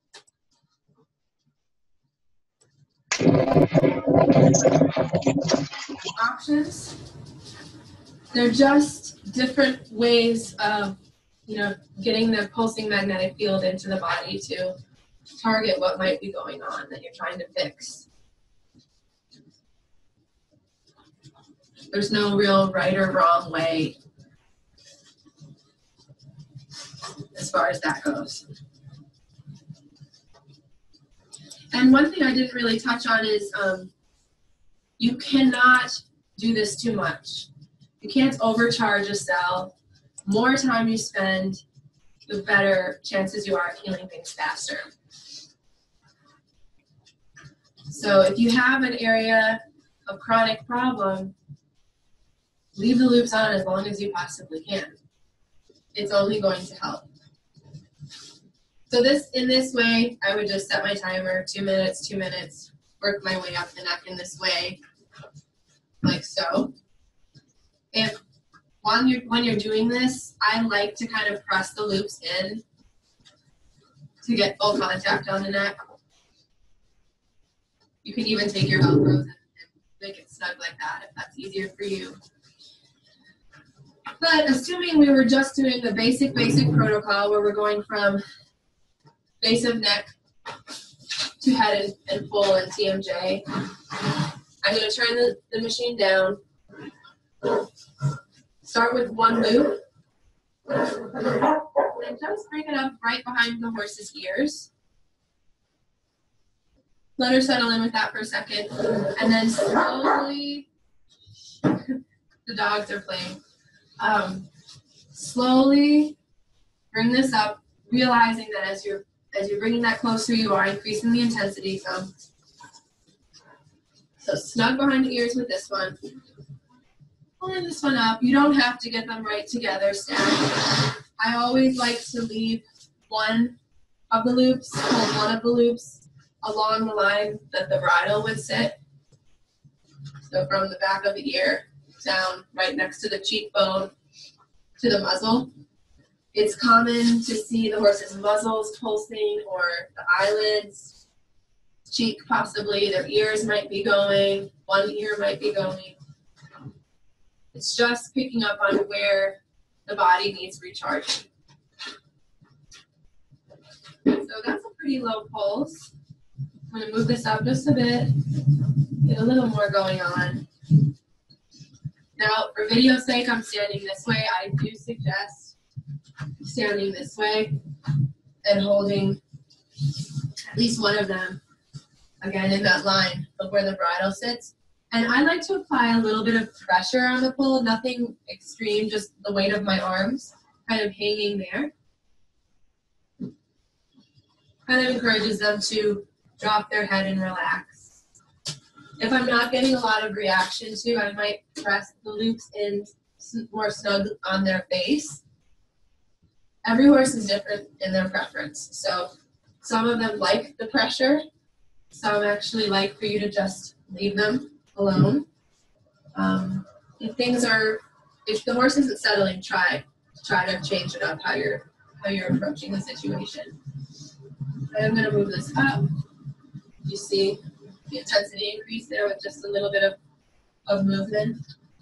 Options, they're just different ways of getting the pulsing magnetic field into the body to target what might be going on that you're trying to fix. There's no real right or wrong way as far as that goes. And one thing I didn't really touch on is you cannot do this too much. You can't overcharge a cell. More time you spend, the better chances you are of healing things faster. So if you have an area of chronic problem, leave the loops on as long as you possibly can. It's only going to help. So in this way, I would just set my timer, 2 minutes, 2 minutes, work my way up the neck in this way, like so. If when you're doing this, I like to kind of press the loops in to get full contact on the neck. You can even take your elbows and make it snug like that if that's easier for you. But assuming we were just doing the basic protocol where we're going from base of neck to head and full and TMJ, I'm going to turn the machine down. Start with one loop And just bring it up right behind the horse's ears. Let her settle in with that for a second. And then slowly, the dogs are playing. Slowly bring this up, realizing that as you're bringing that closer, you are increasing the intensity some. So snug behind the ears with this one. Pulling this one up. You don't have to get them right together, stacked. I always like to leave one of the loops, hold one of the loops along the line that the bridle would sit. So from the back of the ear down right next to the cheekbone to the muzzle. It's common to see the horse's muzzles pulsing or the eyelids, cheek possibly, their ears might be going, one ear might be going. It's just picking up on where the body needs recharging. So that's a pretty low pulse. I'm going to move this up just a bit, get a little more going on. Now, for video's sake, I'm standing this way. I do suggest standing this way and holding at least one of them, again, in that line of where the bridle sits. And I like to apply a little bit of pressure on the pull, nothing extreme, just the weight of my arms kind of hanging there. Kind of encourages them to drop their head and relax. If I'm not getting a lot of reaction to, I might press the loops in more snug on their face. Every horse is different in their preference. So some of them like the pressure. Some actually like for you to just leave them alone. If the horse isn't settling, try to change it up how you're approaching the situation. I'm going to move this up. You see the intensity increase there with just a little bit of movement.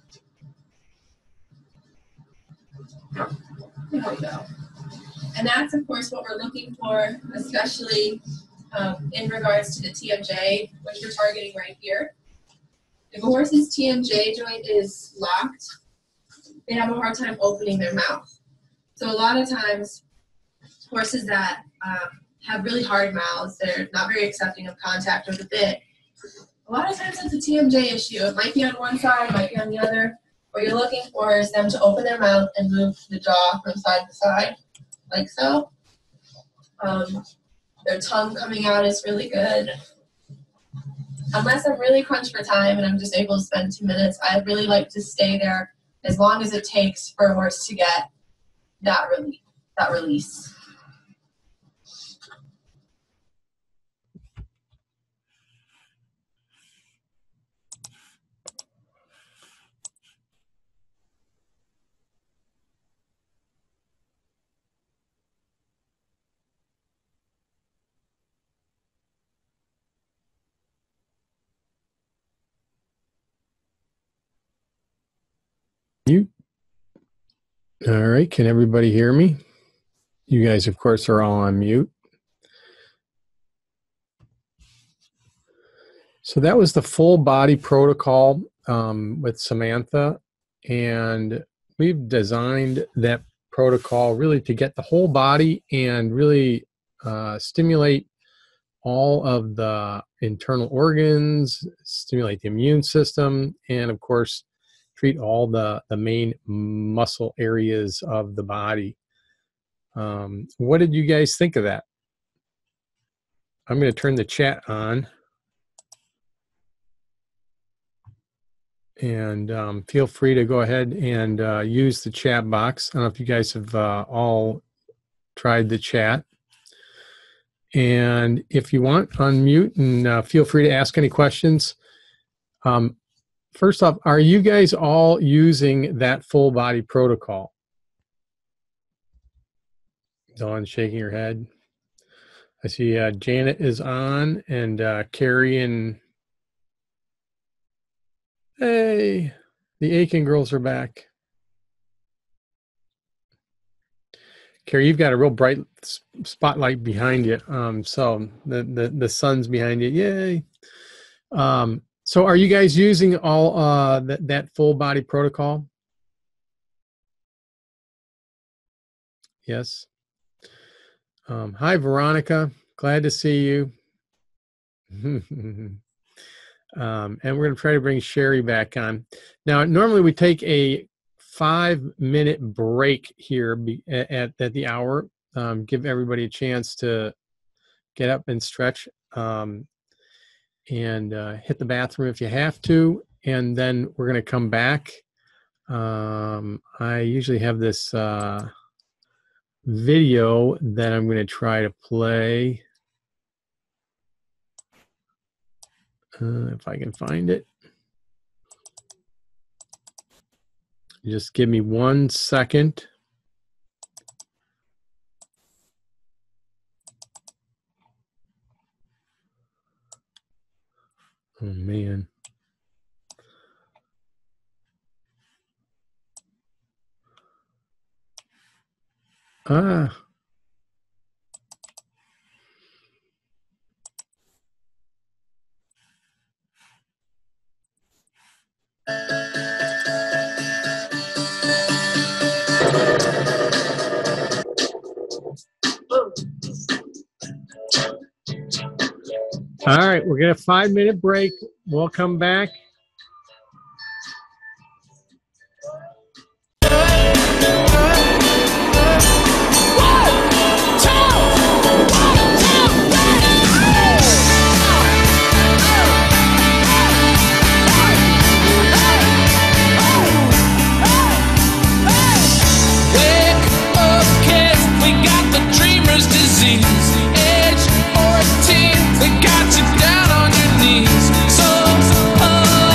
There we go. And that's, of course, what we're looking for, especially in regards to the TMJ, which we're targeting right here. If a horse's TMJ joint is locked, they have a hard time opening their mouth. So a lot of times, horses that have really hard mouths, they're not very accepting of contact with the bit. A lot of times it's a TMJ issue. It might be on one side, it might be on the other. What you're looking for is them to open their mouth and move the jaw from side to side, like so. Their tongue coming out is really good. Unless I'm really crunched for time and I'm just able to spend 2 minutes, I really like to stay there as long as it takes for a horse to get that release. Mute. All right, can everybody hear me? You guys, of course, are all on mute. So that was the full body protocol with Samantha, and we've designed that protocol really to get the whole body and really stimulate all of the internal organs, stimulate the immune system, and of course, treat all the main muscle areas of the body. What did you guys think of that? I'm going to turn the chat on. And feel free to go ahead and use the chat box. I don't know if you guys have all tried the chat. And if you want, unmute and feel free to ask any questions. First off, are you guys all using that full body protocol? Dawn shaking her head. I see Janet is on, and Carrie and hey, the Aiken girls are back. Carrie, you've got a real bright spotlight behind you. So the sun's behind you. Yay. So are you guys using all that full body protocol? Yes. Hi, Veronica. Glad to see you. And we're going to try to bring Sherry back on. Now, normally we take a 5-minute break here at the hour. Give everybody a chance to get up and stretch and hit the bathroom if you have to. And then we're going to come back. I usually have this video that I'm going to try to play. If I can find it. Just give me 1 second. Oh, man. Ah. All right, we're going to 5-minute break. We'll come back. Down on your knees, so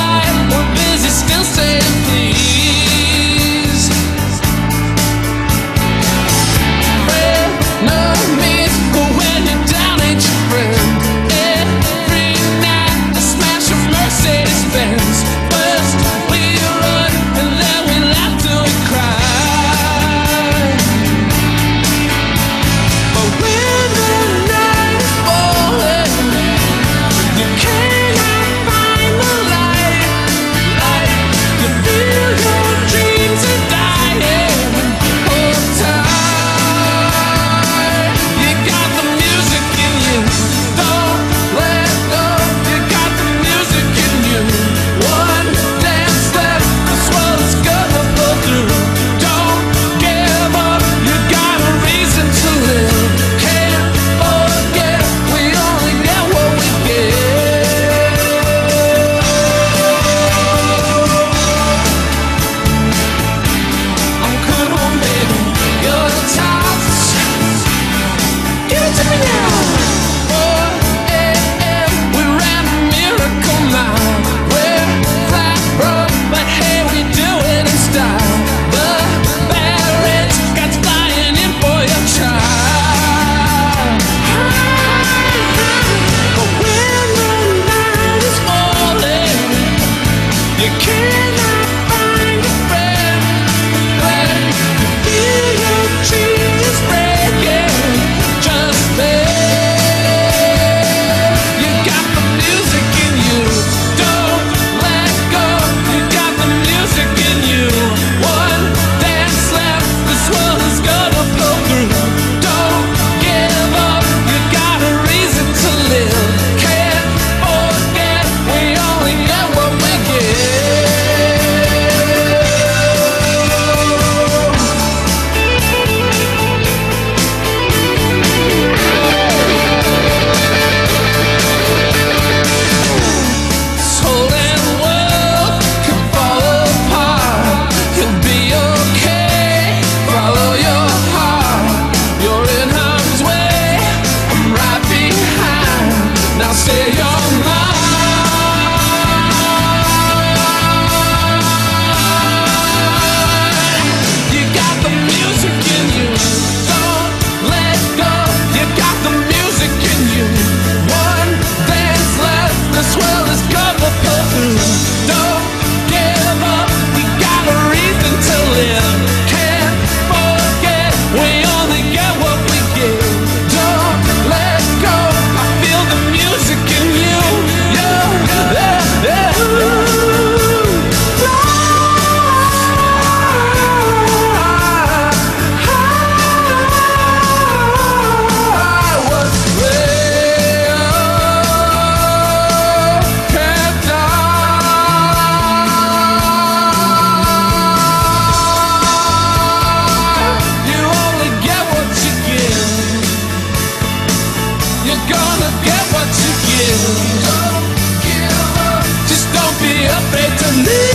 Just don't be afraid to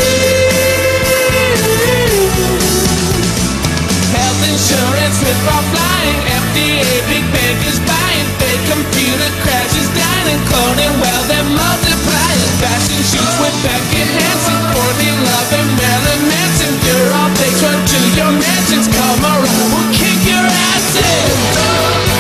leave. Health insurance with raw flying, FDA, big bankers buying, fake computer crashes, dying, cloning, well they're multiplying. Fashion shoots with Beckett Hansen, Courtney Love and Marilyn Manson. You're all fakes, run to your mansions, come around, we'll kick your ass in.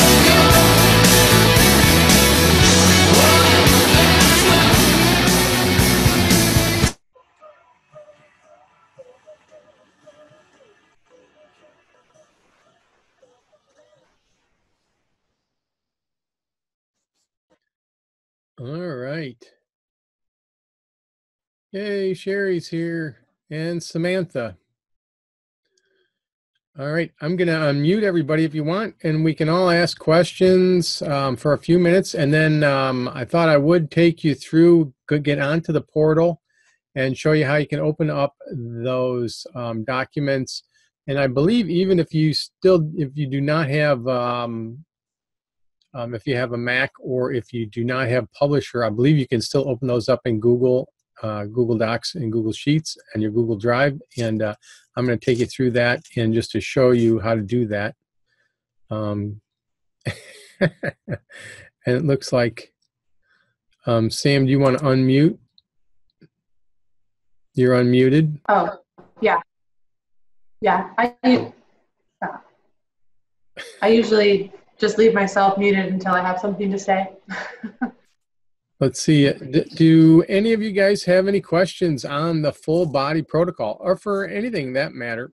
All right. Yay, Sherry's here and Samantha. All right, I'm going to unmute everybody if you want, and we can all ask questions for a few minutes. And then I thought I would take you through, get onto the portal and show you how you can open up those documents. And I believe even if you do not have, if you have a Mac or if you do not have Publisher, I believe you can still open those up in Google Docs and Google Sheets and your Google Drive. And I'm going to take you through that and just to show you how to do that. And it looks like, Sam, do you want to unmute? You're unmuted. Oh, yeah. Yeah, I usually just leave myself muted until I have something to say. Let's see. Do any of you guys have any questions on the full body protocol or for anything that matter?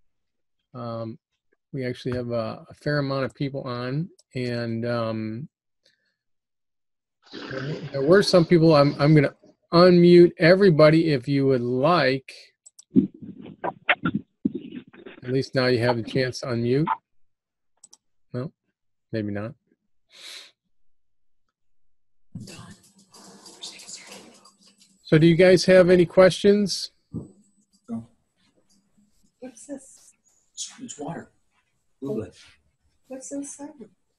We actually have a fair amount of people on, and there were some people. I'm going to unmute everybody if you would like. At least now you have the chance to unmute. No, maybe not. So do you guys have any questions? No. What's this? It's water. Google it. What's inside?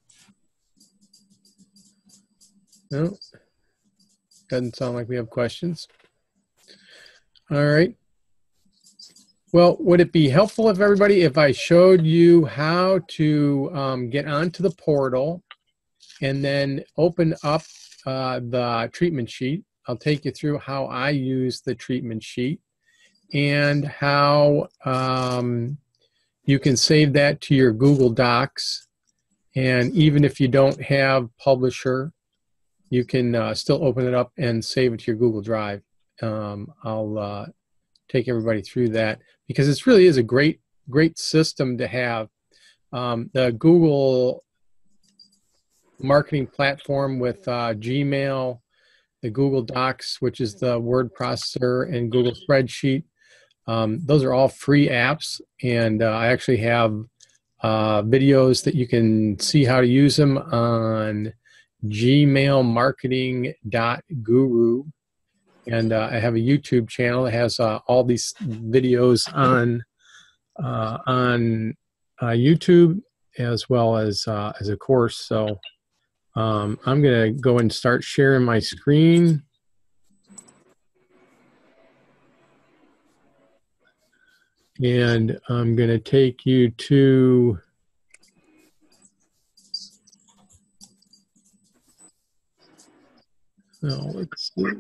No. Doesn't sound like we have questions. All right. Well, would it be helpful if everybody, if I showed you how to get onto the portal and then open up the treatment sheet? I'll take you through how I use the treatment sheet and how you can save that to your Google Docs. And even if you don't have Publisher, you can still open it up and save it to your Google Drive. I'll take everybody through that because it really is a great system to have. The Google marketing platform with Gmail, the Google Docs, which is the word processor, and Google Spreadsheet. Those are all free apps, and I actually have videos that you can see how to use them on gmailmarketing.guru. And I have a YouTube channel that has all these videos on YouTube as well as a course. So I'm going to go and start sharing my screen. And I'm going to take you to let's see.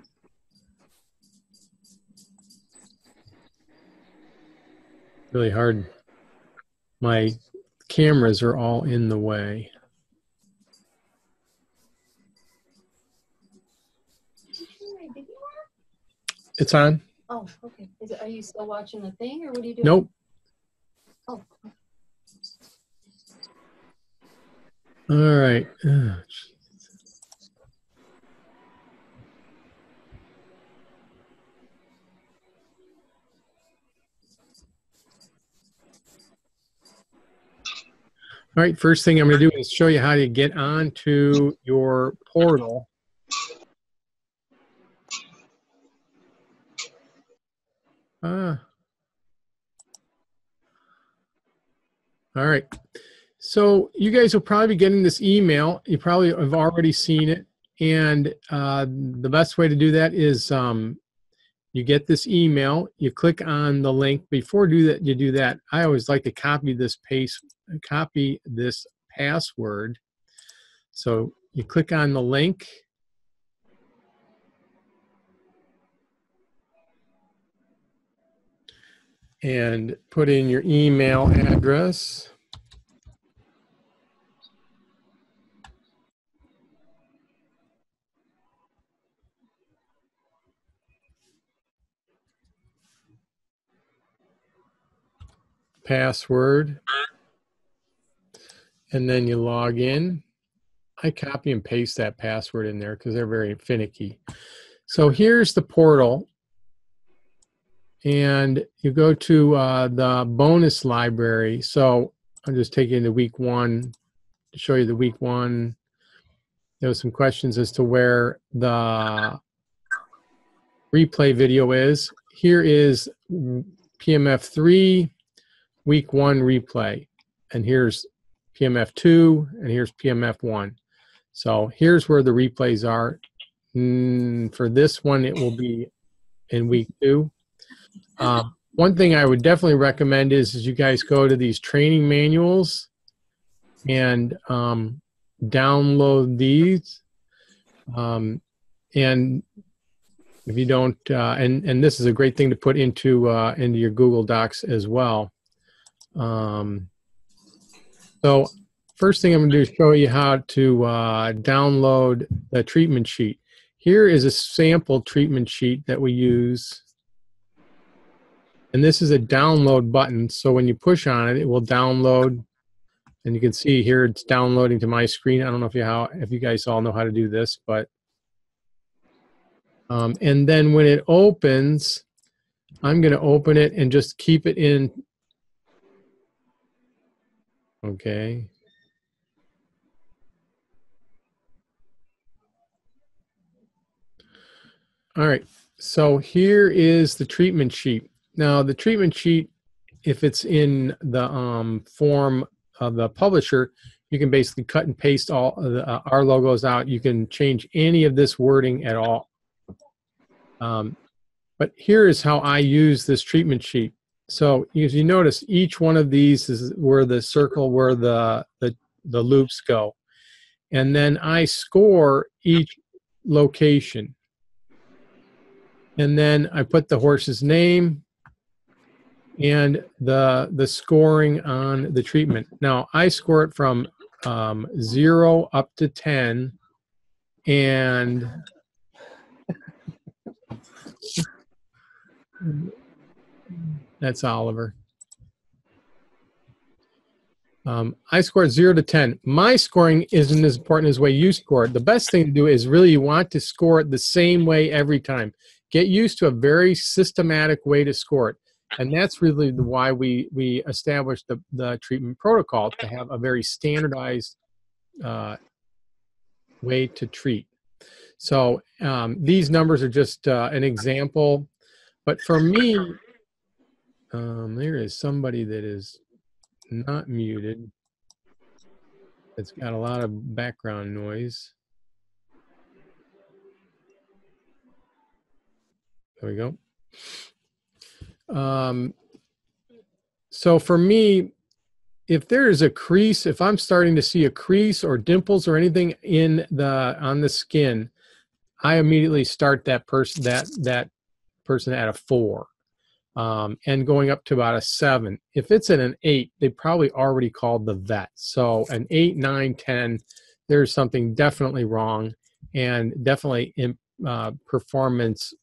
Really hard. My cameras are all in the way. It's on. Oh, okay. Are you still watching the thing, or what are you doing? Nope. Oh. All right. All right, first thing I'm going to do is show you how to get onto your portal. All right. So you guys will probably be getting this email. You probably have already seen it. And the best way to do that is you get this email, you click on the link. Before you do that, I always like to copy this password. So you click on the link. And put in your email address. Password. And then you log in. I copy and paste that password in there because they're very finicky. So here's the portal. And you go to the bonus library. So I'll just take you into week 1 to show you the week 1. There was some questions as to where the replay video is. Here is PMF 3, week 1 replay. And here's PMF 2, and here's PMF 1. So here's where the replays are. For this one, it will be in week 2. One thing I would definitely recommend is you guys go to these training manuals and download these. And if you don't, and this is a great thing to put into your Google Docs as well. So first thing I'm going to do is show you how to download the treatment sheet. Here is a sample treatment sheet that we use. And this is a download button, so when you push on it, it will download. And you can see here it's downloading to my screen. I don't know if you guys all know how to do this, but and then when it opens, I'm going to open it and just keep it in. Okay. All right. So here is the treatment sheet. Now, the treatment sheet, if it's in the form of the publisher, you can basically cut and paste all of our logos out. You can change any of this wording at all. But here is how I use this treatment sheet. So as you notice, each one of these is where the circle, where the loops go. And then I score each location. And then I put the horse's name and the scoring on the treatment. Now, I score it from 0 up to 10, and that's Oliver. I scored 0 to 10. My scoring isn't as important as the way you score it. The best thing to do is really you want to score it the same way every time. Get used to a very systematic way to score it. And that's really why we established the treatment protocol, to have a very standardized way to treat. So these numbers are just an example. But for me, there is somebody that is not muted. It's got a lot of background noise. There we go. So for me, if there is a crease, if I'm starting to see a crease or dimples or anything on the skin, I immediately start that person at a 4, and going up to about a 7. If it's at an 8, they probably already called the vet. So an 8, 9, 10, there's something definitely wrong, and definitely in performance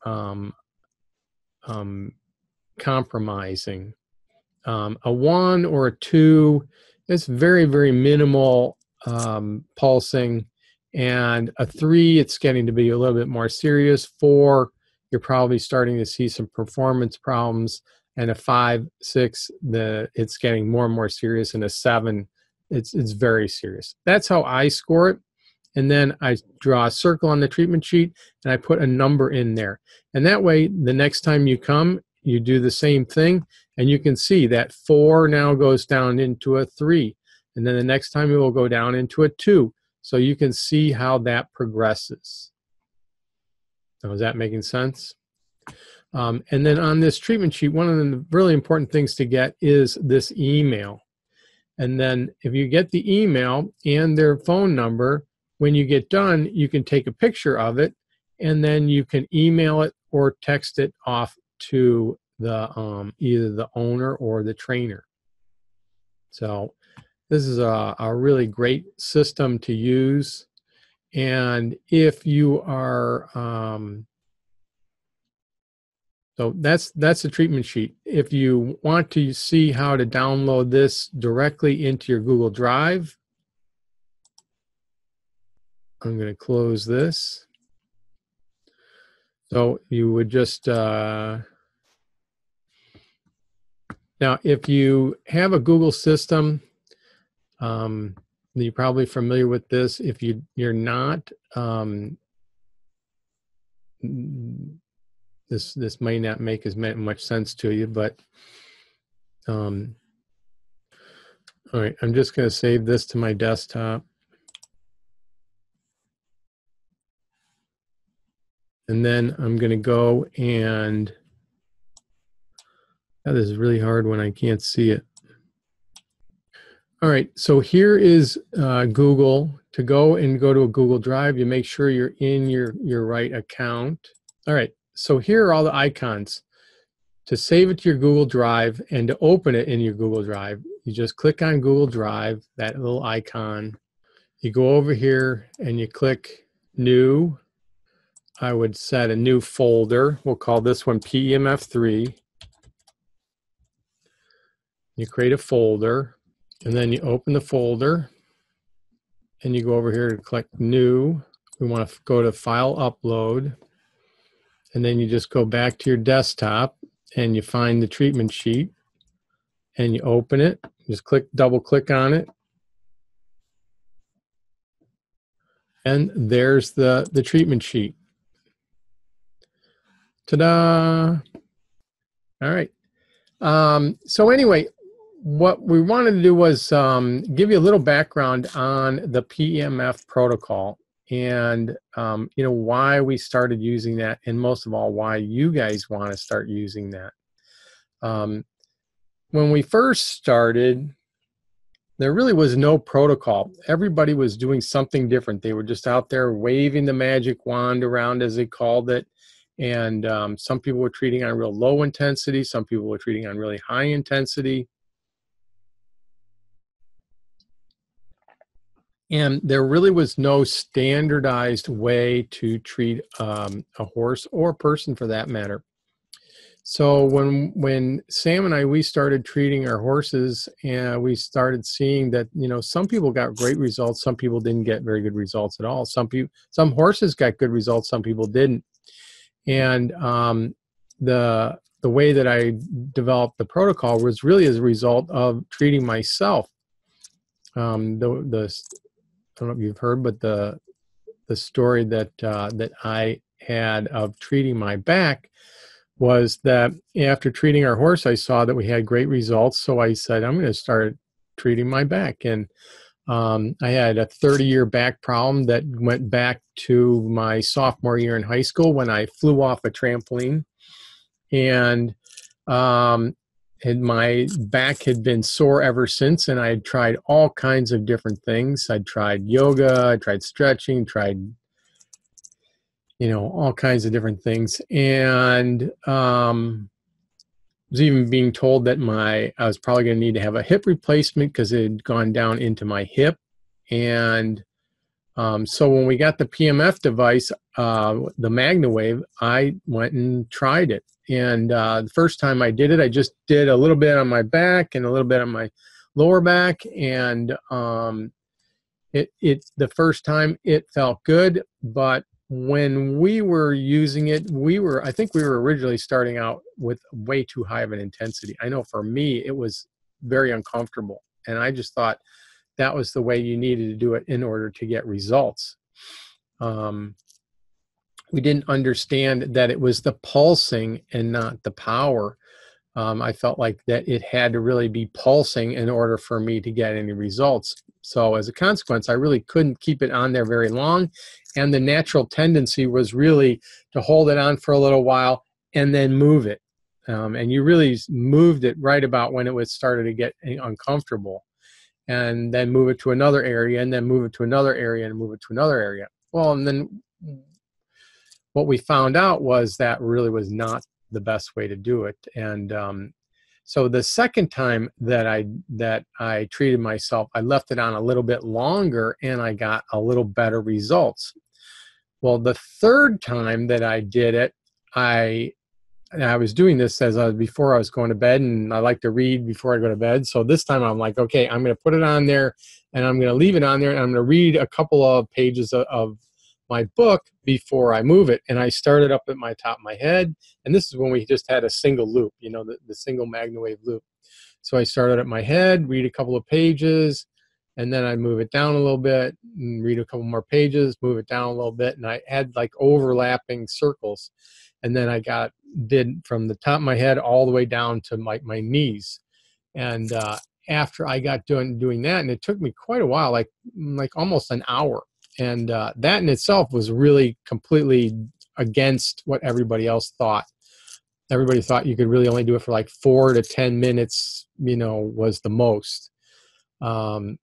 compromising. A 1 or a 2, it's very, very minimal pulsing, and a 3, it's getting to be a little bit more serious. 4, you're probably starting to see some performance problems, and a 5, 6, it's getting more and more serious, and a 7, it's very serious. That's how I score it. And then I draw a circle on the treatment sheet, and I put a number in there. And that way, the next time you come, you do the same thing, and you can see that 4 now goes down into a 3. And then the next time it will go down into a 2. so you can see how that progresses. Now, is that making sense? And then on this treatment sheet, one of the really important things to get is this email. And then if you get the email and their phone number, when you get done, you can take a picture of it, and then you can email it or text it off to the either the owner or the trainer. So this is a really great system to use. And if you are so that's the treatment sheet. If you want to see how to download this directly into your Google Drive, I'm going to close this. So you would just, now if you have a Google system, you're probably familiar with this. If you're not, this may not make as much sense to you, but all right, I'm just going to save this to my desktop. And then I'm going to go and, this is really hard when I can't see it. All right, so here is Google. To go to a Google Drive, you make sure you're in your right account. All right, so here are all the icons. To save it to your Google Drive and to open it in your Google Drive, you just click on Google Drive, that little icon. You go over here and you click New. I would set a new folder. We'll call this one PEMF3. You create a folder, and then you open the folder, and you go over here and click New. We want to go to File Upload, and then you just go back to your desktop, and you find the treatment sheet, and you open it. Just double click on it, and there's the treatment sheet. Ta-da! All right. So anyway, what we wanted to do was give you a little background on the PEMF protocol and you know, why we started using that, and most of all, why you guys want to start using that. When we first started, there really was no protocol. Everybody was doing something different. They were just out there waving the magic wand around, as they called it. And some people were treating on real low intensity. Some people were treating on really high intensity. And there really was no standardized way to treat a horse or a person for that matter. So when Sam and we started treating our horses, and we started seeing that, you know, some people got great results, some people didn't get very good results at all. Some horses got good results, some people didn't. And the way that I developed the protocol was really as a result of treating myself. I don't know if you've heard, but the story that that I had of treating my back was that after treating our horse, I saw that we had great results. So I said, I'm going to start treating my back. And I had a 30-year back problem that went back to my sophomore year in high school when I flew off a trampoline. And my back had been sore ever since, and I had tried all kinds of different things. I'd tried yoga, I tried stretching, tried, you know, all kinds of different things. And was even being told that I was probably going to need to have a hip replacement because it had gone down into my hip. And so when we got the PEMF device, the MagnaWave, I went and tried it. And the first time I did it, I just did a little bit on my back and a little bit on my lower back. And the first time it felt good, but when we were using it, I think we were originally starting out with way too high of an intensity. I know for me, it was very uncomfortable. And I just thought that was the way you needed to do it in order to get results. We didn't understand that it was the pulsing and not the power I felt like that it had to really be pulsing in order for me to get any results. So as a consequence, I really couldn't keep it on there very long. And the natural tendency was really to hold it on for a little while and then move it. And you really moved it right about when it was started to get uncomfortable, and then move it to another area, and then move it to another area, and move it to another area. Well, and then what we found out was that really was not the best way to do it. And so the second time that I treated myself, I left it on a little bit longer, and I got a little better results. Well, the third time that I did it, I was doing this before I was going to bed, and I like to read before I go to bed. So this time I'm like, okay, I'm going to put it on there, and I'm going to leave it on there, and I'm going to read a couple of pages of my book before I move it. And I started up at my top of my head, and this is when we just had a single loop, you know, the single magnawave loop. So I started at my head, read a couple of pages, and then I move it down a little bit, and read a couple more pages, move it down a little bit, and I had like overlapping circles. And then I did from the top of my head all the way down to my knees. And after I got doing that, and it took me quite a while, like almost an hour. And that in itself was really completely against what everybody else thought. Everybody thought you could really only do it for like 4 to 10 minutes, you know, was the most. I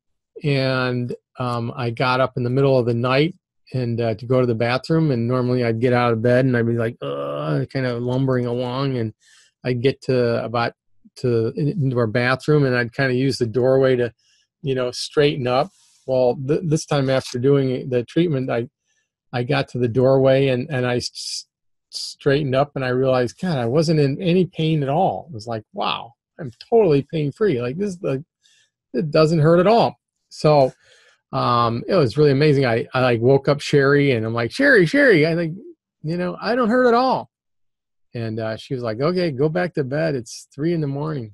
got up in the middle of the night and to go to the bathroom, and normally I'd get out of bed and I'd be like, kind of lumbering along, and I'd get into our bathroom, and I'd kind of use the doorway to, you know, straighten up. Well, this time after doing the treatment, I got to the doorway, and I straightened up, and I realized, God, I wasn't in any pain at all. It was like, wow, I'm totally pain-free. Like it doesn't hurt at all. So it was really amazing. I like woke up Sherry, and I'm like, Sherry, I think, you know, I don't hurt at all. And she was like, okay, go back to bed. It's 3 a.m.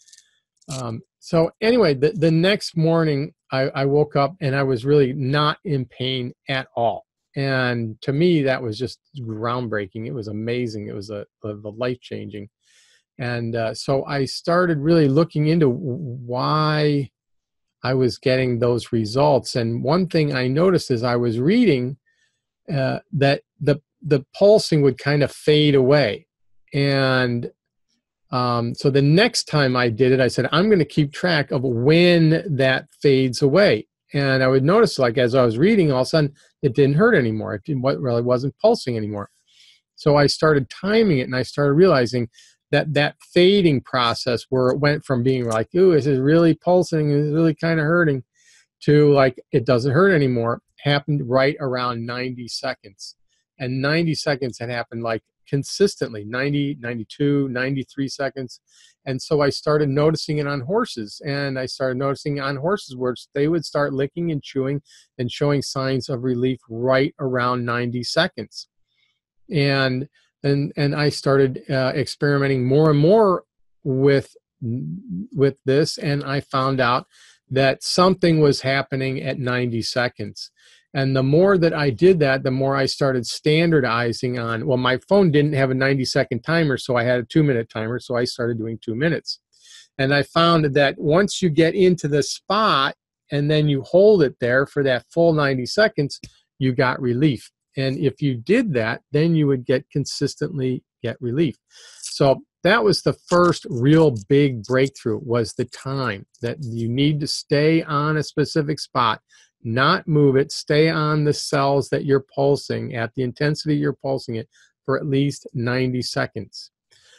So anyway, the next morning I woke up, and I was really not in pain at all. And to me, that was just groundbreaking. It was amazing. It was a life-changing. And so I started really looking into why I was getting those results. And one thing I noticed as I was reading that the pulsing would kind of fade away. And so the next time I did it, I said, I'm going to keep track of when that fades away. And I would notice, like, as I was reading, all of a sudden, it didn't hurt anymore. It really wasn't pulsing anymore. So I started timing it, and I started realizing that fading process, where it went from being like, ooh, this is really pulsing, this is really kind of hurting, to like, it doesn't hurt anymore, happened right around 90 seconds. And 90 seconds had happened like consistently, 90, 92, 93 seconds. And so I started noticing it on horses, and I started noticing on horses where they would start licking and chewing and showing signs of relief right around 90 seconds. And I started experimenting more and more with this, and I found out that something was happening at 90 seconds. And the more that I did that, the more I started standardizing on, well, my phone didn't have a 90-second timer, so I had a 2-minute timer, so I started doing 2 minutes. And I found that once you get into the spot and then you hold it there for that full 90 seconds, you got relief. And if you did that, then you would consistently get relief. So that was the first real big breakthrough, was the time, that you need to stay on a specific spot, not move it, stay on the cells that you're pulsing at the intensity you're pulsing it for at least 90 seconds.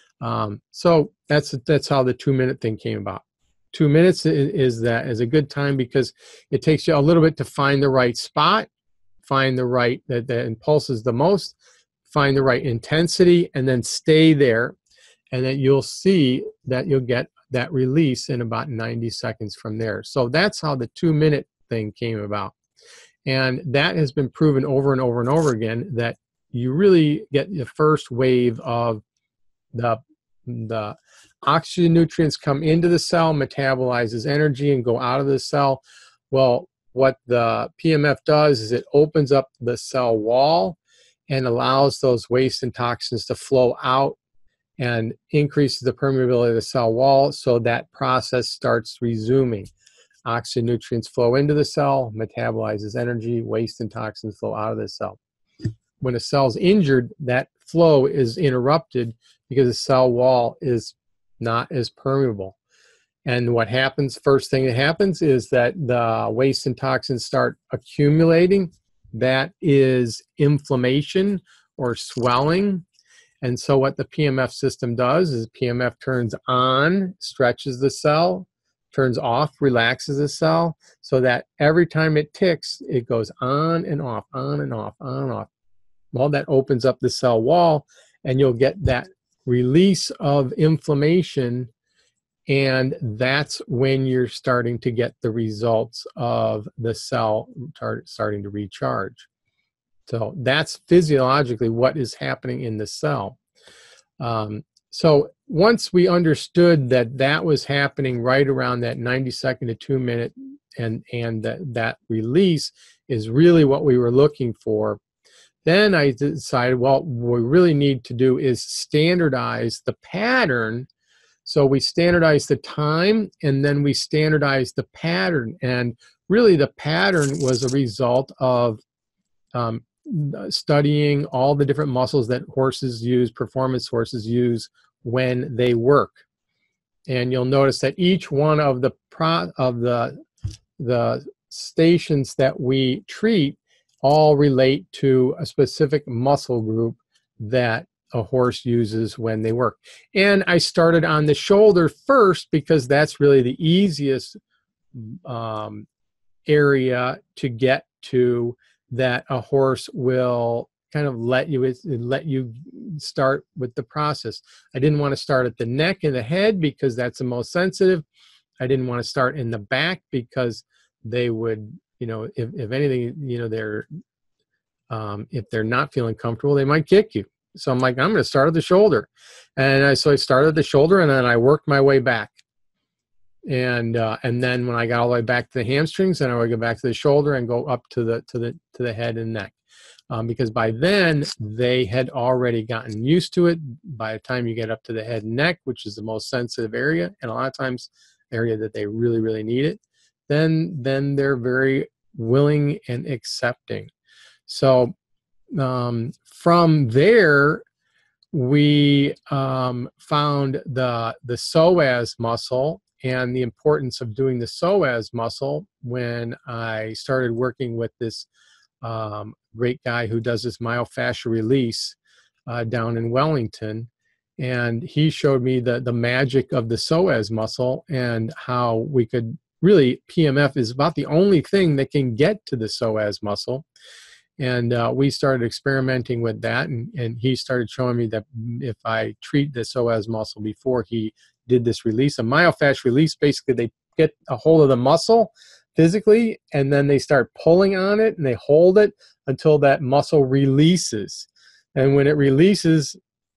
So that's how the 2-minute thing came about. 2 minutes is a good time, because it takes you a little bit to find the right spot, find the right that impulses the most, find the right intensity, and then stay there, and then you'll see that you'll get that release in about 90 seconds from there. So that's how the 2-minute thing came about. And that has been proven over and over and over again, that you really get the first wave of the oxygen nutrients come into the cell, metabolizes energy, and go out of the cell. Well, what the PEMF does is it opens up the cell wall and allows those waste and toxins to flow out and increases the permeability of the cell wall, so that process starts resuming. Oxygen nutrients flow into the cell, metabolizes energy, waste and toxins flow out of the cell. When a cell's injured, that flow is interrupted because the cell wall is not as permeable. And what happens, first thing that happens is that the waste and toxins start accumulating. That is inflammation or swelling. And so what the PEMF system does is PEMF turns on, stretches the cell, turns off, relaxes the cell, so that every time it ticks, it goes on and off, on and off, on and off. Well, that opens up the cell wall, and you'll get that release of inflammation, and that's when you're starting to get the results of the cell starting to recharge. So that's physiologically what is happening in the cell. So once we understood that that was happening right around that 90-second to 2-minute, and that release is really what we were looking for, then I decided, well, what we really need to do is standardize the pattern. So we standardized the time, and then we standardized the pattern. And really the pattern was a result of studying all the different muscles that horses use, performance horses use when they work. And you'll notice that each one of the stations that we treat all relate to a specific muscle group that a horse uses when they work. And I started on the shoulder first because that's really the easiest area to get to, that a horse will kind of let you start with the process. I didn't want to start at the neck and the head because that's the most sensitive. I didn't want to start in the back because they would, if anything, if they're not feeling comfortable, they might kick you. So I'm like, I'm going to start at the shoulder. And so I started at the shoulder, and then I worked my way back. And then when I got all the way back to the hamstrings, then I would go back to the shoulder and go up to the head and neck. Because by then they had already gotten used to it. By the time you get up to the head and neck, which is the most sensitive area, and a lot of times the area that they really, really need it, then they're very willing and accepting. So from there, we found the psoas muscle and the importance of doing the psoas muscle when I started working with this great guy who does this myofascial release down in Wellington. And he showed me the magic of the psoas muscle and how we could really, PEMF is about the only thing that can get to the psoas muscle. And we started experimenting with that, and he started showing me that if I treat the psoas muscle before he did this release, a myofascial release, basically they get a hold of the muscle physically, and then they start pulling on it, and they hold it until that muscle releases. And when it releases,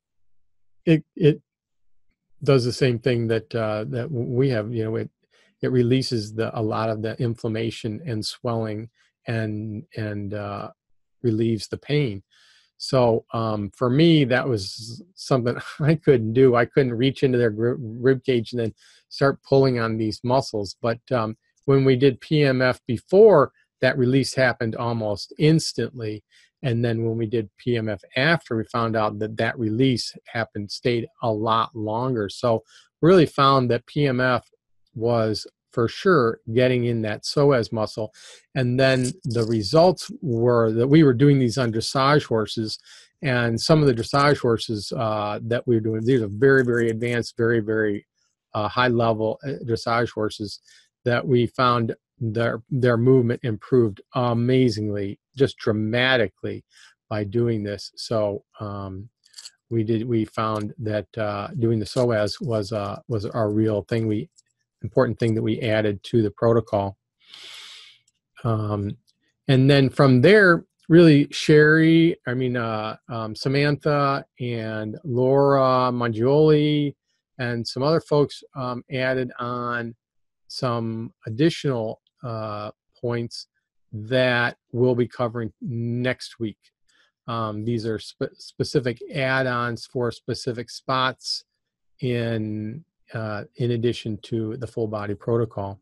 it does the same thing that we have. It releases a lot of the inflammation and swelling, and relieves the pain. So for me, that was something I couldn't do. I couldn't reach into their rib cage and then start pulling on these muscles. But when we did PEMF before, that release happened almost instantly. And then when we did PEMF after, we found out that release stayed a lot longer. So really found that PEMF was for sure getting in that psoas muscle. And then the results were that we were doing these on dressage horses, and some of the dressage horses that we were doing, these are very, very advanced, very, very high level dressage horses, that we found their movement improved amazingly, just dramatically by doing this. So we found that doing the psoas was our real thing, important thing that we added to the protocol. And then from there, really Samantha and Laura Mangioli and some other folks added on some additional points that we'll be covering next week. These are specific add-ons for specific spots in addition to the full body protocol.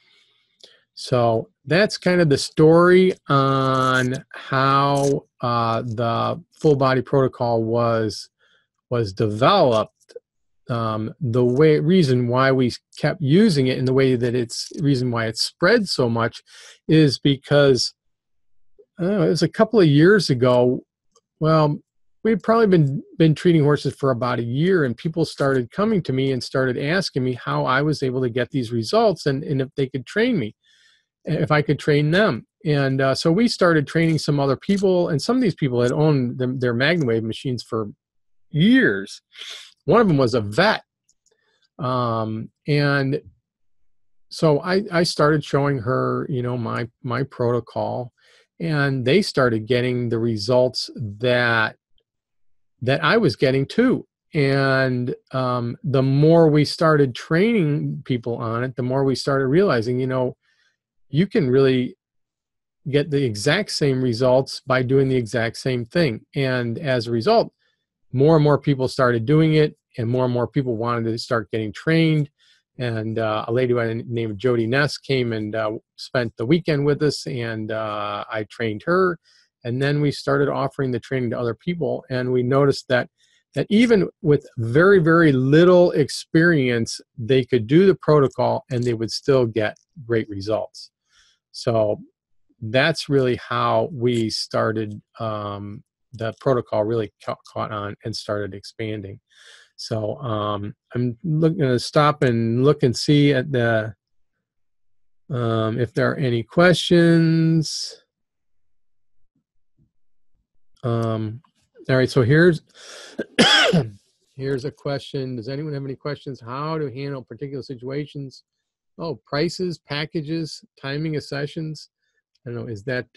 So that's kind of the story on how the full body protocol was developed. The reason why we kept using it in the way that reason why it spread so much is because it was a couple of years ago. Well, we'd probably been treating horses for about a year, and people started coming to me and started asking me how I was able to get these results, and if they could train me, if I could train them. And so we started training some other people, and some of these people had owned their MagnaWave machines for years. One of them was a vet. And so I started showing her, my protocol, and they started getting the results that I was getting too. And the more we started training people on it, the more we started realizing, you can really get the exact same results by doing the exact same thing. And as a result, more and more people started doing it, and more people wanted to start getting trained. And a lady by the name of Jody Ness came and spent the weekend with us, and I trained her. And then we started offering the training to other people, and we noticed that even with very, very little experience, they could do the protocol and they would still get great results. So that's really how we started. The protocol really caught on and started expanding. So I'm going to stop and look and see at the if there are any questions. All right, so here's a question. Does anyone have any questions? How to handle particular situations? Oh, prices, packages, timing of sessions. I don't know, is that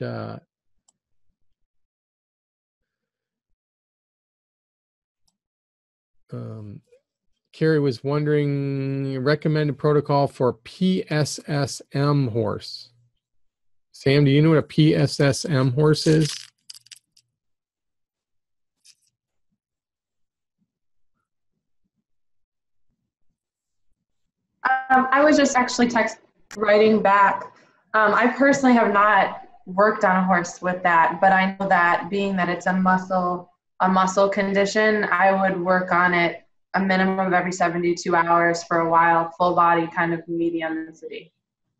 Carrie was wondering, recommended protocol for PSSM horse. Sam, do you know what a PSSM horse is? I was just actually writing back. I personally have not worked on a horse with that, but I know that being that it's a muscle condition, I would work on it a minimum of every 72 hours for a while, full body, kind of medium intensity.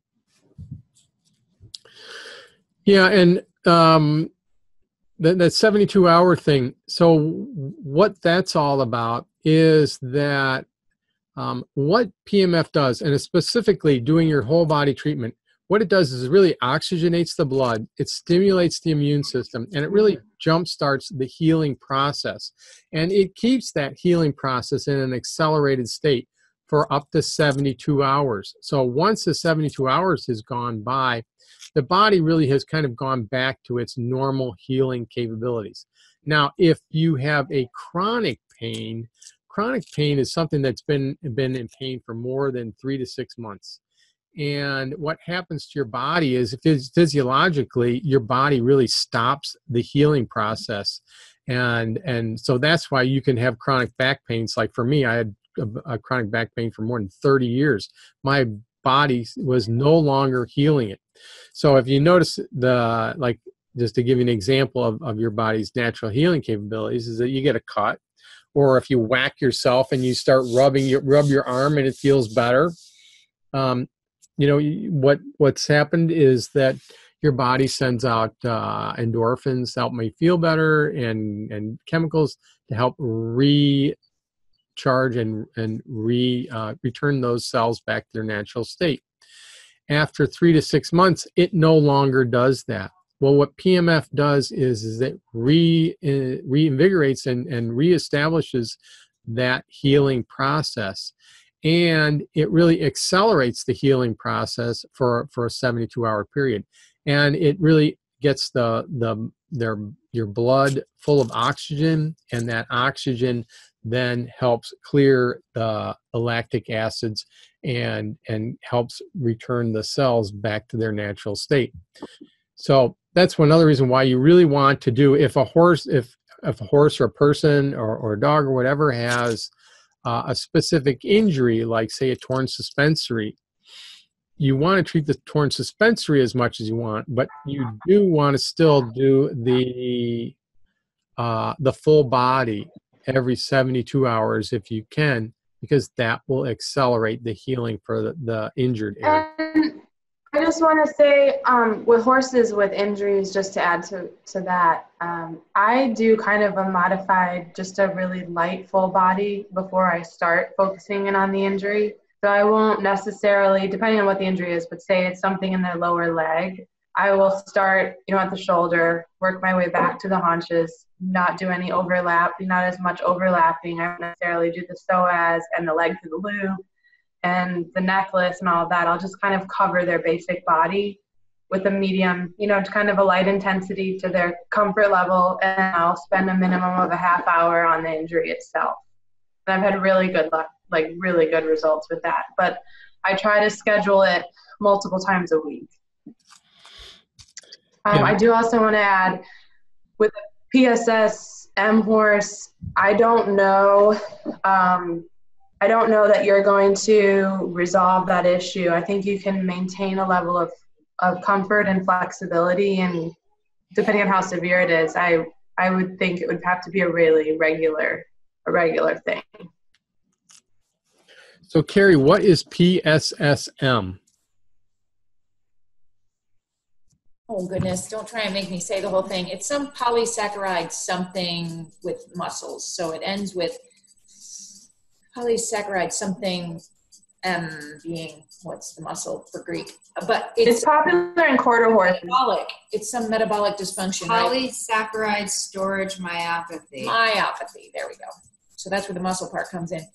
Yeah, and that 72-hour thing. So what that's all about is that what PEMF does, and it's specifically doing your whole body treatment, what it does is it really oxygenates the blood, it stimulates the immune system, and it really jumpstarts the healing process. And it keeps that healing process in an accelerated state for up to 72 hours. So once the 72 hours has gone by, the body really has kind of gone back to its normal healing capabilities. Now, if you have a chronic pain is something that's been in pain for more than 3 to 6 months. And what happens to your body is, physiologically, your body really stops the healing process. And so that's why you can have chronic back pains. Like for me, I had a chronic back pain for more than 30 years. My body was no longer healing it. So if you notice just to give you an example of your body's natural healing capabilities, is that you get a cut, or if you whack yourself and you start rub your arm and it feels better. What's happened is that your body sends out endorphins to help me feel better, and chemicals to help recharge and return those cells back to their natural state. After 3 to 6 months, it no longer does that. Well, what PEMF does is it reinvigorates and reestablishes that healing process. And it really accelerates the healing process for a 72-hour period. And it really gets your blood full of oxygen, and that oxygen then helps clear the lactic acids and helps return the cells back to their natural state. So that's one other reason why you really want to do, if a horse or a person or a dog or whatever has a specific injury, like say a torn suspensory, you want to treat the torn suspensory as much as you want, but you do want to still do the full body every 72 hours if you can, because that will accelerate the healing for the injured area. And I just want to say, with horses with injuries, just to add to that, I do kind of a modified, just a really light full body before I start focusing in on the injury. So I won't necessarily, depending on what the injury is, but say it's something in their lower leg, I will start, at the shoulder, work my way back to the haunches, not do any overlap, not as much overlapping. I don't necessarily do the psoas and the leg to the loop and the necklace and all of that. I'll just kind of cover their basic body with a medium, kind of a light intensity to their comfort level, and I'll spend a minimum of a half hour on the injury itself. And I've had really good luck, like really good results with that. But I try to schedule it multiple times a week. I do also want to add, with a PSS M horse, I don't know that you're going to resolve that issue. I think you can maintain a level of comfort and flexibility, and depending on how severe it is, I would think it would have to be a really regular thing. So Carrie, what is PSSM? Oh goodness, don't try and make me say the whole thing. It's some polysaccharide something with muscles. So it ends with polysaccharide something, being, what's the muscle for Greek? But it's popular in quarter horse. Metabolic. It's some metabolic dysfunction. Polysaccharide right? storage myopathy. Myopathy, there we go. So that's where the muscle part comes in.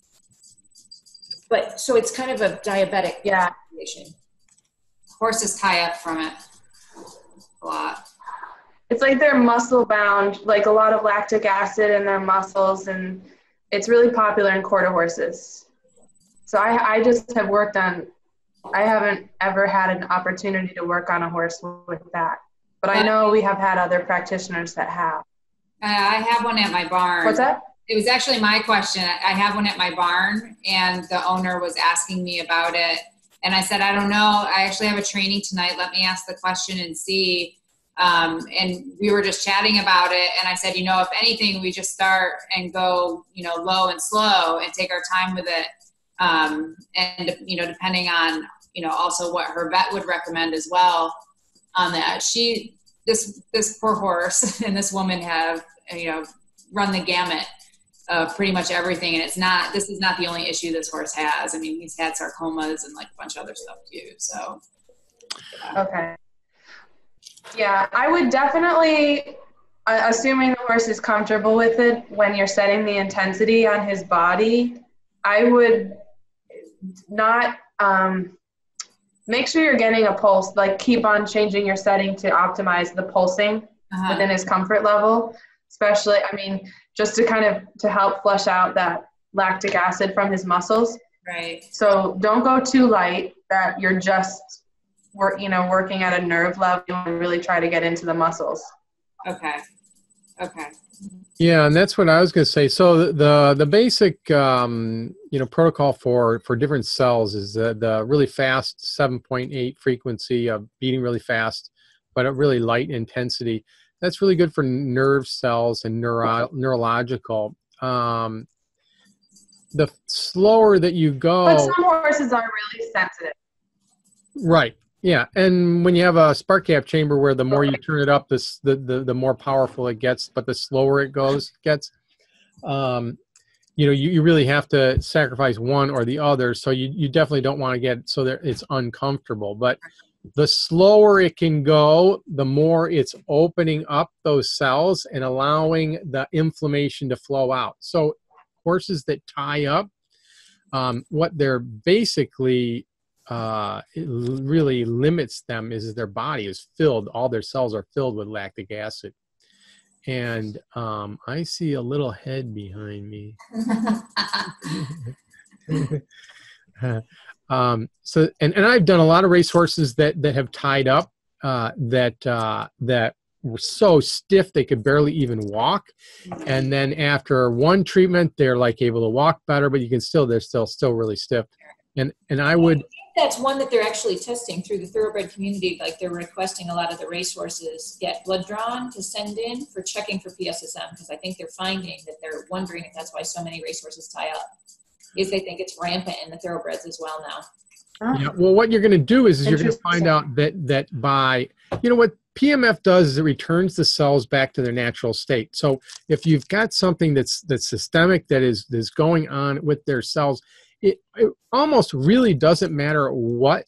But so it's kind of a diabetic situation. Horses tie up from it a lot. It's like they're muscle bound, like a lot of lactic acid in their muscles, and it's really popular in quarter horses. So I just have worked on, I haven't ever had an opportunity to work on a horse with that. But I know we have had other practitioners that have. I have one at my barn. What's that? It was actually my question. I have one at my barn, and the owner was asking me about it. And I said, I don't know. I actually have a training tonight. Let me ask the question and see. And we were just chatting about it. And I said, if anything, we just start and go, low and slow and take our time with it. And, depending on, also what her vet would recommend as well on that. This poor horse and this woman have, run the gamut of pretty much everything. And this is not the only issue this horse has. I mean, he's had sarcomas and like a bunch of other stuff too. So. Yeah. Okay. Yeah, I would definitely, assuming the horse is comfortable with it, when you're setting the intensity on his body, I would not, make sure you're getting a pulse, like keep on changing your setting to optimize the pulsing within his comfort level, especially, just to kind of, to help flush out that lactic acid from his muscles. Right. So don't go too light that you're just, working at a nerve level. You want to really try to get into the muscles. Okay. Yeah, and that's what I was going to say. So the basic protocol for different cells is the really fast 7.8 frequency of beating really fast, but a really light intensity. That's really good for nerve cells and neurological. The slower that you go, but some horses are really sensitive. Right. Yeah, and when you have a spark gap chamber where the more you turn it up, the more powerful it gets, but the slower it gets. You really have to sacrifice one or the other. So you definitely don't want to get so that it's uncomfortable. But the slower it can go, the more it's opening up those cells and allowing the inflammation to flow out. So horses that tie up, what they're basically it really limits them is their body is filled, all their cells are filled with lactic acid. And I see a little head behind me. So I've done a lot of race horses that have tied up. that were so stiff they could barely even walk, and then after one treatment they're like able to walk better, but they're still really stiff. And I would. That's one that they're actually testing through the thoroughbred community. Like they're requesting a lot of the racehorses get blood drawn to send in for checking for PSSM, because I think they're finding that they're wondering if that's why so many racehorses tie up, is they think it's rampant in the thoroughbreds as well now. Yeah, well, what you're going to do is you're going to find out that by, what PEMF does is it returns the cells back to their natural state. So if you've got something that's systemic that is going on with their cells, it almost really doesn't matter what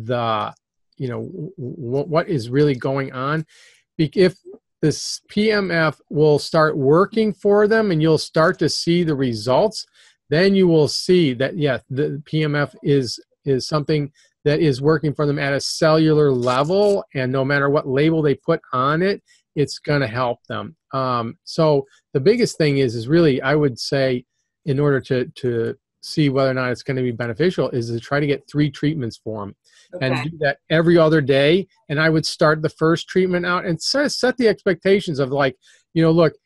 what is really going on. If this PEMF will start working for them and you'll start to see the results, then you will see that, yeah, the PEMF is something that is working for them at a cellular level, and no matter what label they put on it, it's going to help them. So the biggest thing is really, I would say, in order to see whether or not it's going to be beneficial, is to try to get 3 treatments for them. Okay. And do that every other day. And I would start the first treatment out and set the expectations of like, look,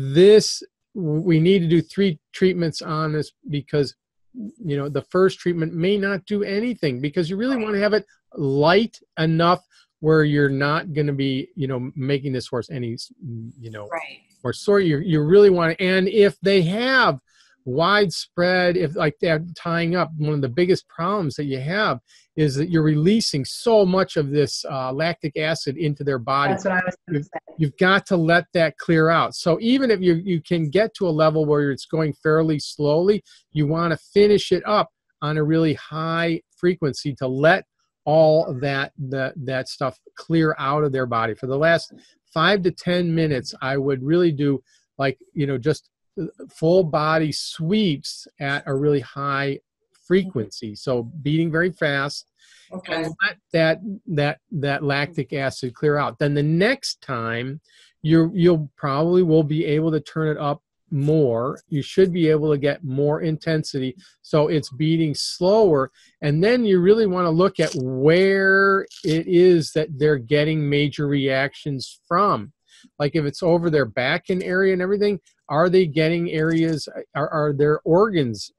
we need to do 3 treatments on this, because the first treatment may not do anything, because you really want to have it light enough where you're not going to be, making this horse any, more sore. You really want to, and if they have widespread, if like they're tying up, one of the biggest problems that you have is that you're releasing so much of this lactic acid into their body. That's what I was going to say. You've got to let that clear out. So even if you can get to a level where it's going fairly slowly, you want to finish it up on a really high frequency to let all of that stuff clear out of their body. For the last 5 to 10 minutes, I would really do like, just full body sweeps at a really high frequency. So beating very fast, okay, and let that lactic acid clear out. Then the next time you'll probably will be able to turn it up more. You should be able to get more intensity, so it's beating slower. And then you really want to look at where it is that they're getting major reactions from. Like if it's over their back and area and everything, are they getting areas, are their organs,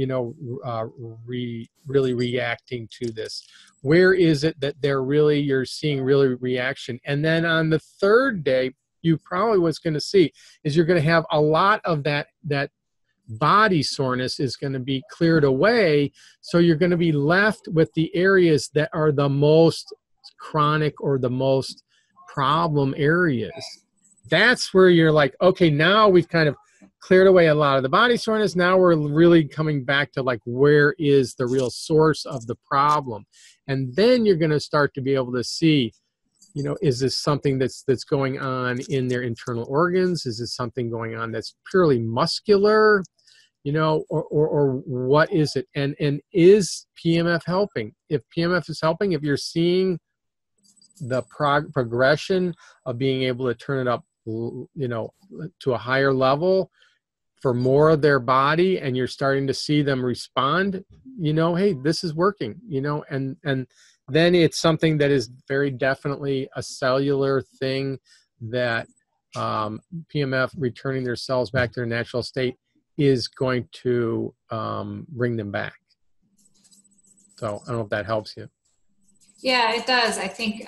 really reacting to this? Where is it that you're seeing really reaction? And then on the 3rd day, you probably what's going to see is you're going to have a lot of that body soreness is going to be cleared away. So you're going to be left with the areas that are the most chronic or the most problem areas. That's where you're like, okay, now we've kind of cleared away a lot of the body soreness. Now we're really coming back to like, where is the real source of the problem? And then you're going to start to be able to see, is this something that's going on in their internal organs? Is this something going on that's purely muscular? Or what is it? And is PEMF helping? If PEMF is helping, if you're seeing the progression of being able to turn it up, to a higher level for more of their body, and you're starting to see them respond, hey, this is working, and then it's something that is very definitely a cellular thing that PEMF returning their cells back to their natural state is going to bring them back. So I don't know if that helps you. Yeah, it does. I think,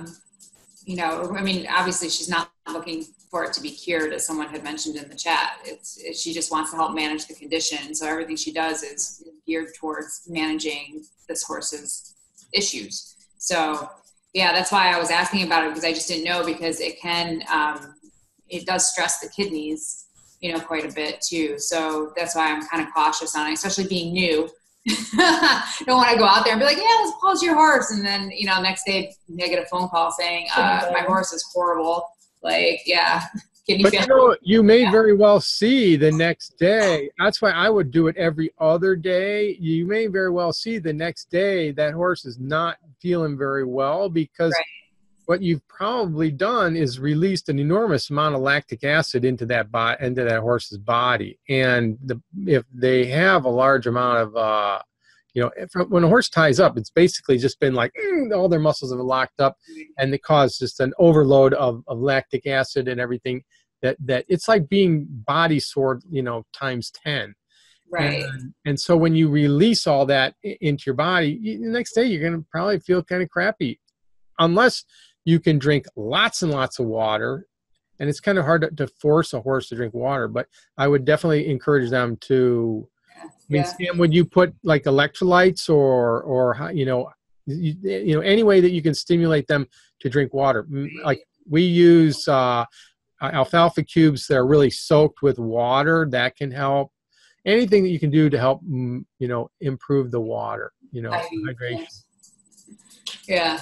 obviously she's not looking for it to be cured, as someone had mentioned in the chat. She just wants to help manage the condition. So everything she does is geared towards managing this horse's issues. So yeah, that's why I was asking about it, because I just didn't know, because it can, it does stress the kidneys, quite a bit too. So that's why I'm kind of cautious on it, especially being new. Don't want to go out there and be like, yeah, let's pause your horse. And then, next day I get a phone call saying, my horse is horrible. Like, yeah. But you may very well see the next day. That's why I would do it every other day. You may very well see the next day that horse is not feeling very well, because what you've probably done is released an enormous amount of lactic acid into that horse's body. And if they have a large amount of when a horse ties up, it's basically just been like all their muscles have locked up, and it caused just an overload of lactic acid and everything. That it's like being body sore, times 10. Right. And so when you release all that into your body, the next day you're going to probably feel kind of crappy, unless you can drink lots and lots of water. And it's kind of hard to force a horse to drink water, but I would definitely encourage them to. Sam, would you put like electrolytes or any way that you can stimulate them to drink water? Like we use alfalfa cubes that are really soaked with water. That can help. Anything that you can do to help, improve the water, hydration. Yeah.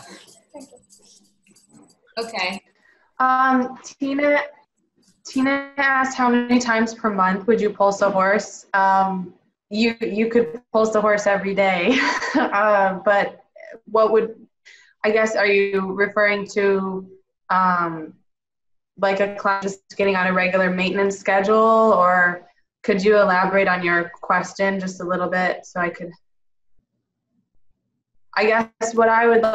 Okay. Tina asked how many times per month would you pulse a horse? You could pulse the horse every day, but are you referring to like a client just getting on a regular maintenance schedule, or could you elaborate on your question just a little bit so I could? I guess what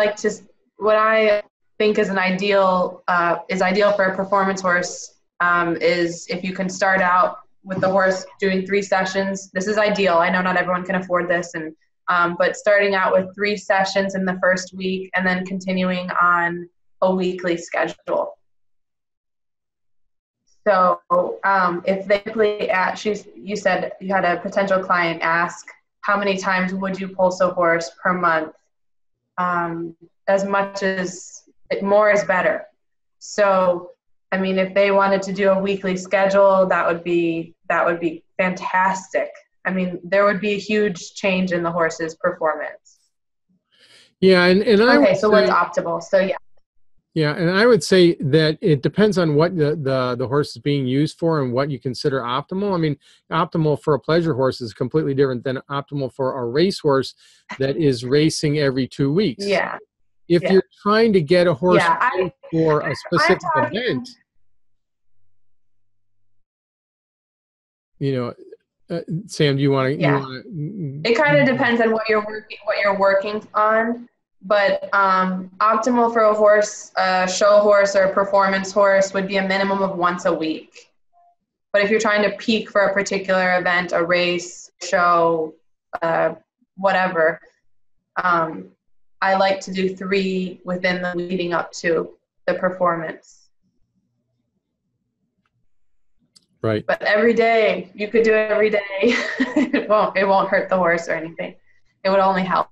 I think is ideal for a performance horse is if you can start out with the horse doing 3 sessions. This is ideal. I know not everyone can afford this, but starting out with 3 sessions in the first week and then continuing on a weekly schedule. So if you said you had a potential client ask, how many times would you pulse a horse per month? As much as more is better. So, if they wanted to do a weekly schedule, that would be fantastic. There would be a huge change in the horse's performance. Yeah, so what's optimal? So yeah. Yeah, and I would say that it depends on what the horse is being used for and what you consider optimal. Optimal for a pleasure horse is completely different than optimal for a race horse that is racing every 2 weeks. Yeah. If you're trying to get a horse for a specific event, Sam, do you want to? Yeah. It kind of depends on what you're working on. But optimal for a horse, a show horse or a performance horse would be a minimum of once a week. But if you're trying to peak for a particular event, a race, show, whatever, I like to do 3 within the leading up to the performance. Right. But every day, you could do it every day. It won't hurt the horse or anything. It would only help.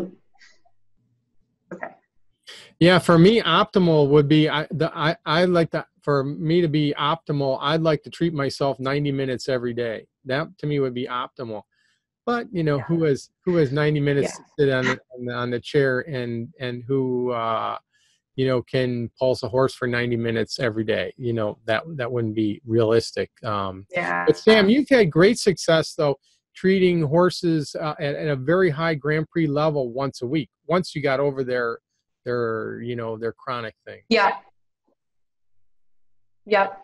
Okay. Yeah, for me, optimal would be I like that. For me to be optimal, I'd like to treat myself 90 minutes every day. That to me would be optimal. But who has 90 minutes to sit on the chair and who can pulse a horse for 90 minutes every day? That wouldn't be realistic. But Sam, you've had great success though treating horses at a very high Grand Prix level once a week. Once you got over their chronic thing. Yeah. Yep.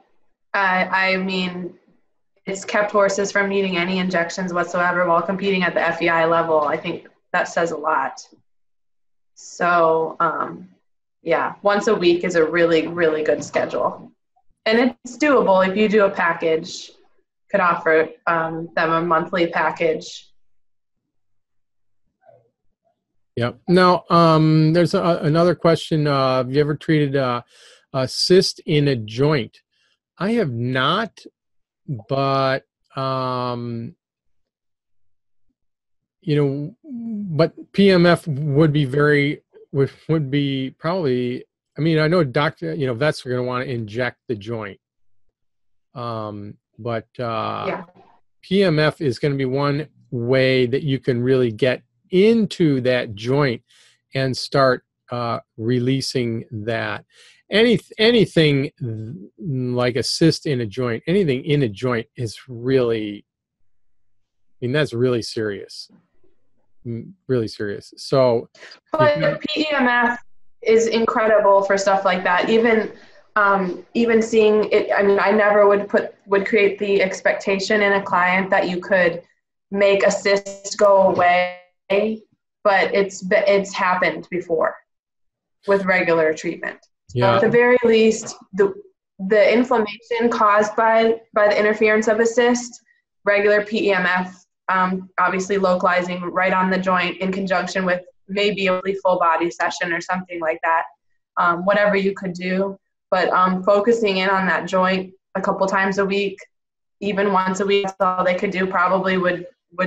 It's kept horses from needing any injections whatsoever while competing at the FEI level. I think that says a lot. So, once a week is a really, really good schedule. And it's doable if you do a package. Could offer them a monthly package. Yep. Now, there's another question. Have you ever treated a cyst in a joint? I have not, but but PEMF would be probably. I know vets are going to want to inject the joint. But PEMF is going to be one way that you can really get into that joint and start releasing that. Anything like a cyst in a joint, anything in a joint is really, that's really serious. Really serious. So, but PEMF is incredible for stuff like that. Even seeing it, I never would create the expectation in a client that you could make a cyst go away but it's happened before with regular treatment. So Yeah. at the very least, the inflammation caused by the interference of a cyst, regular PEMF, obviously localizing right on the joint in conjunction with maybe a really full body session or something like that, whatever you could do. But focusing in on that joint a couple times a week, even once a week, that's all they could do, probably would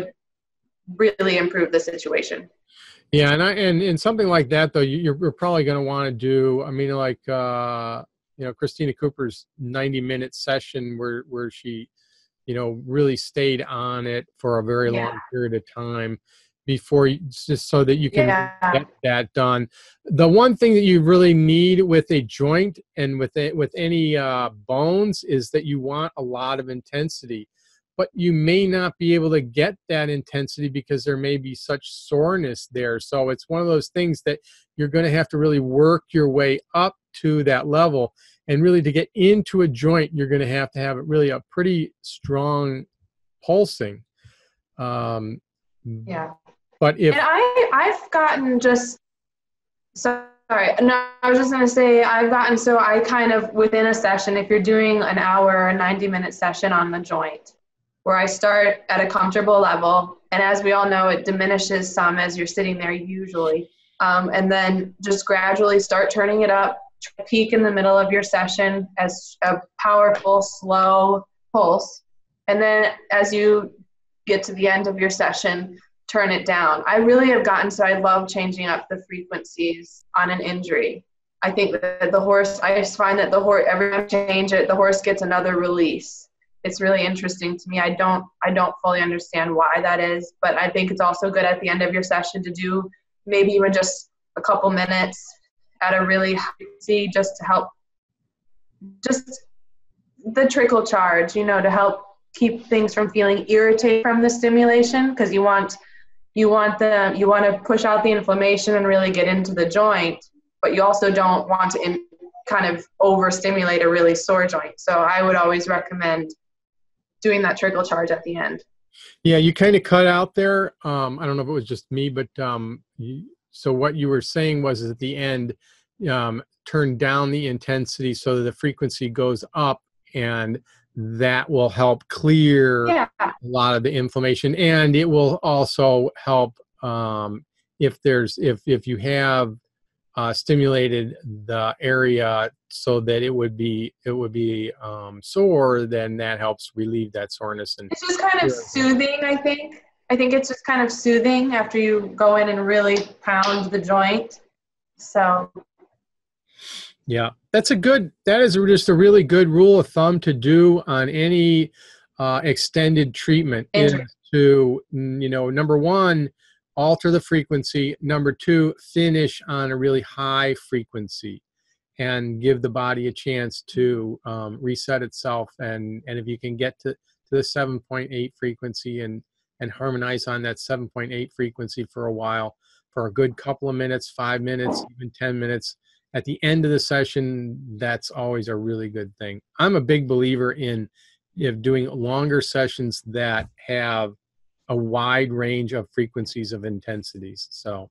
really improve the situation. Yeah, and something like that though, you're probably going to want to do. I mean, like Christina Cooper's 90-minute session where she, really stayed on it for a very long period of time before, just so that you can get that done. The one thing that you really need with a joint and with any bones is that you want a lot of intensity. But you may not be able to get that intensity because there may be such soreness there. So it's one of those things that you're going to have to really work your way up to that level. And really to get into a joint, you're going to have really a pretty strong pulsing. But if... And I've gotten sorry, no, I was just going to say, so I kind of, within a session, if you're doing an hour or a 90-minute session on the joint, where I start at a comfortable level, and as we all know, it diminishes some as you're sitting there usually, and then just gradually start turning it up, peak in the middle of your session as a powerful, slow pulse, and then as you get to the end of your session, turn it down. I really have gotten, so I love changing up the frequencies on an injury. I think that I just find that every time I change it, the horse gets another release. It's really interesting to me. I don't fully understand why that is, but I think it's also good at the end of your session to do maybe even just a couple minutes at a really high frequency, just to help, just the trickle charge, to help keep things from feeling irritated from the stimulation, because you want to push out the inflammation and really get into the joint, but you also don't want to kind of overstimulate a really sore joint. So I would always recommend doing that trickle charge at the end. Yeah, you kind of cut out there. I don't know if it was just me, but so what you were saying was at the end, turn down the intensity so that the frequency goes up, and that will help clear a lot of the inflammation, and it will also help if you have stimulated the area so that it would be sore, then that helps relieve that soreness. And it's just kind of soothing, I think it's just kind of soothing after you go in and really pound the joint. So yeah, that is just a really good rule of thumb to do on any extended treatment, is to, number one, alter the frequency. Number two, finish on a really high frequency and give the body a chance to reset itself. And if you can get to the 7.8 frequency and harmonize on that 7.8 frequency for a while, for a good couple of minutes, 5 minutes, even 10 minutes, at the end of the session, that's always a really good thing. I'm a big believer in doing longer sessions that have a wide range of frequencies of intensities. So,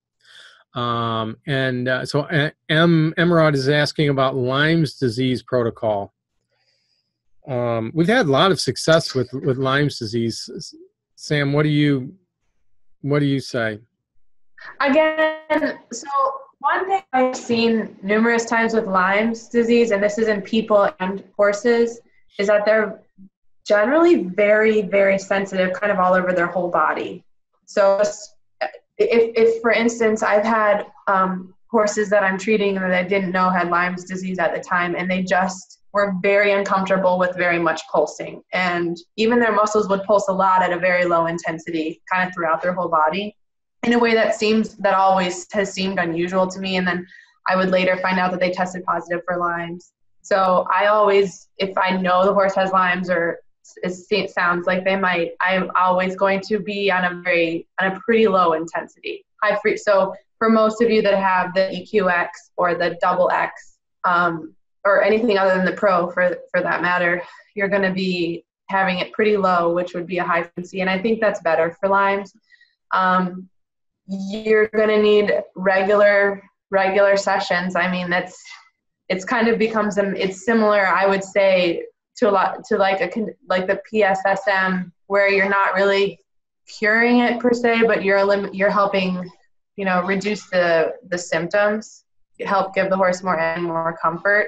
Emerald is asking about Lyme's disease protocol. We've had a lot of success with Lyme's disease. Sam, what do you say? Again, so one thing I've seen numerous times with Lyme's disease, and this is in people and horses, is that they're generally very, very sensitive kind of all over their whole body. So if for instance, I've had horses that I'm treating that I didn't know had Lyme's disease at the time, and they just were very uncomfortable with very much pulsing. And even their muscles would pulse a lot at a very low intensity kind of throughout their whole body in a way that always has seemed unusual to me. And then I would later find out that they tested positive for Lyme's. So I always, if I know the horse has Lyme's or it sounds like they might, I'm always going to be on a pretty low intensity, high free. So for most of you that have the EQX or the double X, or anything other than the Pro for that matter, you're going to be having it pretty low, which would be a high frequency. And I think that's better for Lyme's. you're going to need regular sessions. I mean, it's kind of becomes it's similar, I would say, to like the PSSM, where you're not really curing it per se, but you're helping, reduce the symptoms, help give the horse more comfort.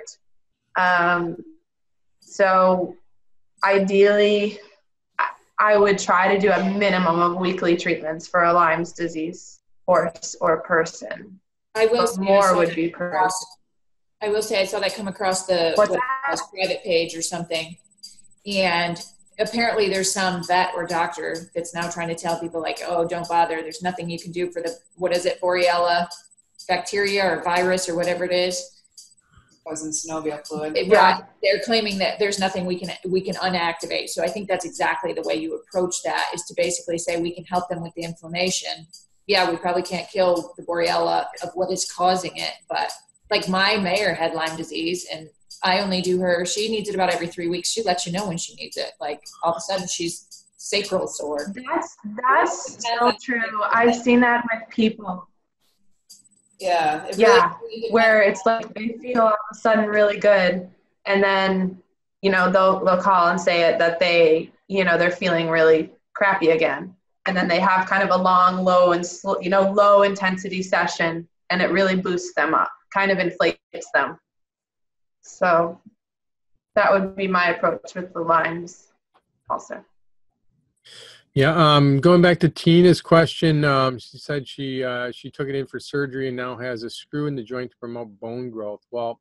So ideally, I would try to do a minimum of weekly treatments for a Lyme's disease horse or person. I will say more would be preferred. I will say I saw that come across the private page or something. And apparently there's some vet or doctor that's now trying to tell people like, oh, don't bother. There's nothing you can do for Borrelia bacteria or virus or whatever it is. Poison synovial fluid. Right. They're claiming that there's nothing we can unactivate. So I think that's exactly the way you approach that, is to basically say we can help them with the inflammation. Yeah, we probably can't kill the Borrelia of what is causing it, but like my mayor had Lyme disease, and I only do her, she needs it about every 3 weeks. She lets you know when she needs it. Like all of a sudden she's sacral sore. That's so true. I've seen that with people. Yeah. Really where it's like they feel all of a sudden really good, and then, they'll call and say it that they, they're feeling really crappy again. And then they have kind of a long, low intensity session, and it really boosts them up, kind of inflates them. So that would be my approach with the Lymes also. Yeah, going back to Tina's question, she said she took it in for surgery and now has a screw in the joint to promote bone growth. Well,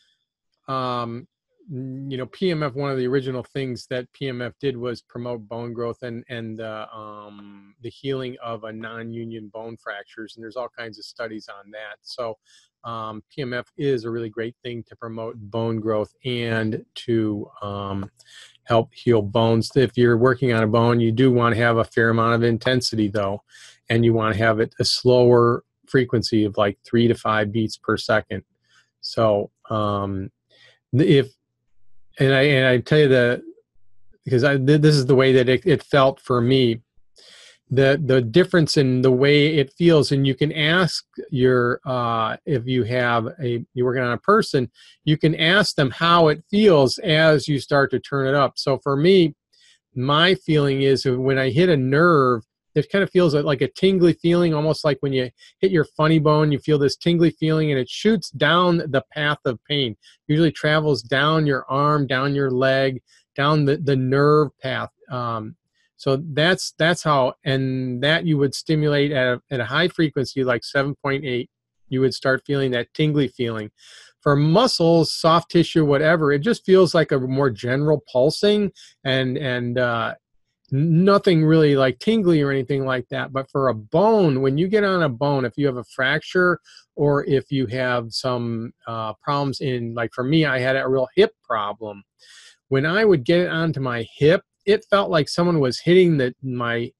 PEMF, one of the original things that PEMF did was promote bone growth and the healing of a non-union bone fractures, and there's all kinds of studies on that. So PEMF is a really great thing to promote bone growth and to help heal bones. If you're working on a bone, you do want to have a fair amount of intensity though, and you want to have it a slower frequency of like 3 to 5 beats per second. So I tell you because this is the way that it felt for me, the difference in the way it feels. And you can ask if you're working on a person, you can ask them how it feels as you start to turn it up. So for me, my feeling is when I hit a nerve, it kind of feels like a tingly feeling, almost like when you hit your funny bone, you feel this tingly feeling, and it shoots down the path of pain. Usually travels down your arm, down your leg, down the nerve path. So that's how, and that you would stimulate at a high frequency, like 7.8, you would start feeling that tingly feeling. For muscles, soft tissue, whatever, it just feels like a more general pulsing and nothing really like tingly or anything like that. But for a bone, when you get on a bone, if you have a fracture or if you have some problems like for me, I had a real hip problem. When I would get it onto my hip, it felt like someone was hitting my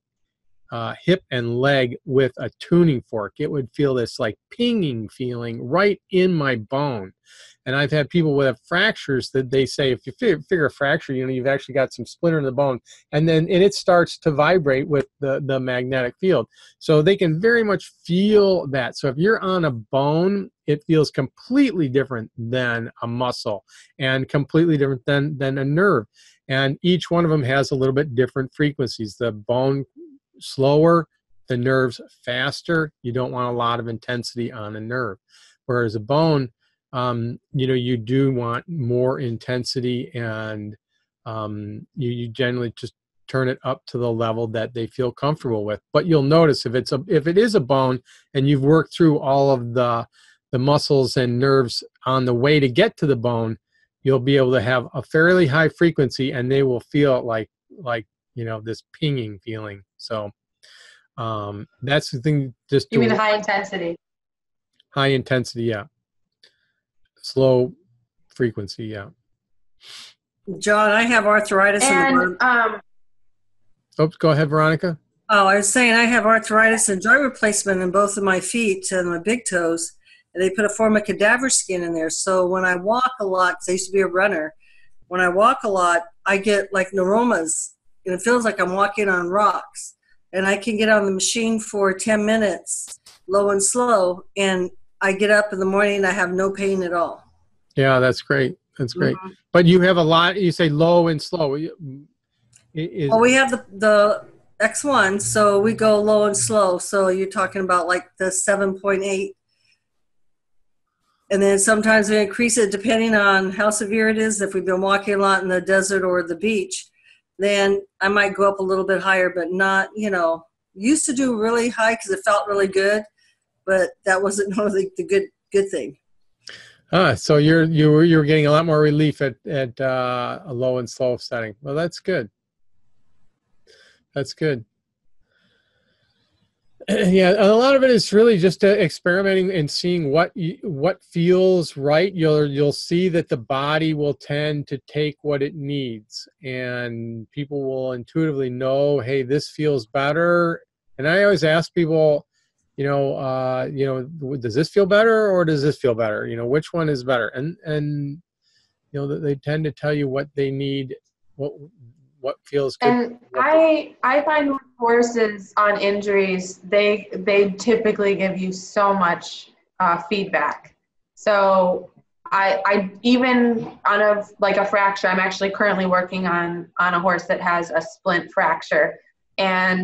hip and leg with a tuning fork. It would feel this like pinging feeling right in my bone. And I've had people with fractures that they say, if you figure a fracture, you've actually got some splinter in the bone, and it starts to vibrate with the magnetic field. So they can very much feel that. So if you're on a bone, it feels completely different than a muscle and completely different than a nerve. And each one of them has a little bit different frequencies. The bone slower, the nerves faster. You don't want a lot of intensity on a nerve. Whereas a bone, you do want more intensity, and you generally just turn it up to the level that they feel comfortable with. But you'll notice if it is a bone and you've worked through all of the muscles and nerves on the way to get to the bone, you'll be able to have a fairly high frequency, and they will feel like this pinging feeling. So that's the thing. You mean high intensity? High intensity, yeah. Slow frequency, yeah. John, I have arthritis in the bottom. Oops, go ahead, Veronica. Oh, I was saying I have arthritis and joint replacement in both of my feet and my big toes. And they put a form of cadaver skin in there. So when I walk a lot, 'cause I used to be a runner, when I walk a lot, I get like neuromas, and it feels like I'm walking on rocks. and I can get on the machine for 10 minutes, low and slow, and I get up in the morning and I have no pain at all. Yeah, that's great. That's great. Mhm. But you have a lot, you say low and slow. Well, we have the X1, so we go low and slow. So you're talking about like the 7.8. And then sometimes we increase it depending on how severe it is. If we've been walking a lot in the desert or the beach, then I might go up a little bit higher, but not, used to do really high because it felt really good, but that wasn't really the good thing. So you're getting a lot more relief at a low and slow setting. Well, that's good. That's good. Yeah, a lot of it is really just experimenting and seeing what feels right. You'll see that the body will tend to take what it needs, and people will intuitively know, hey, this feels better. And I always ask people, does this feel better or does this feel better? Which one is better? And they tend to tell you what they need, what feels good. And I find with horses on injuries, they typically give you so much feedback. So I even on a fracture, I'm actually currently working on a horse that has a splint fracture, and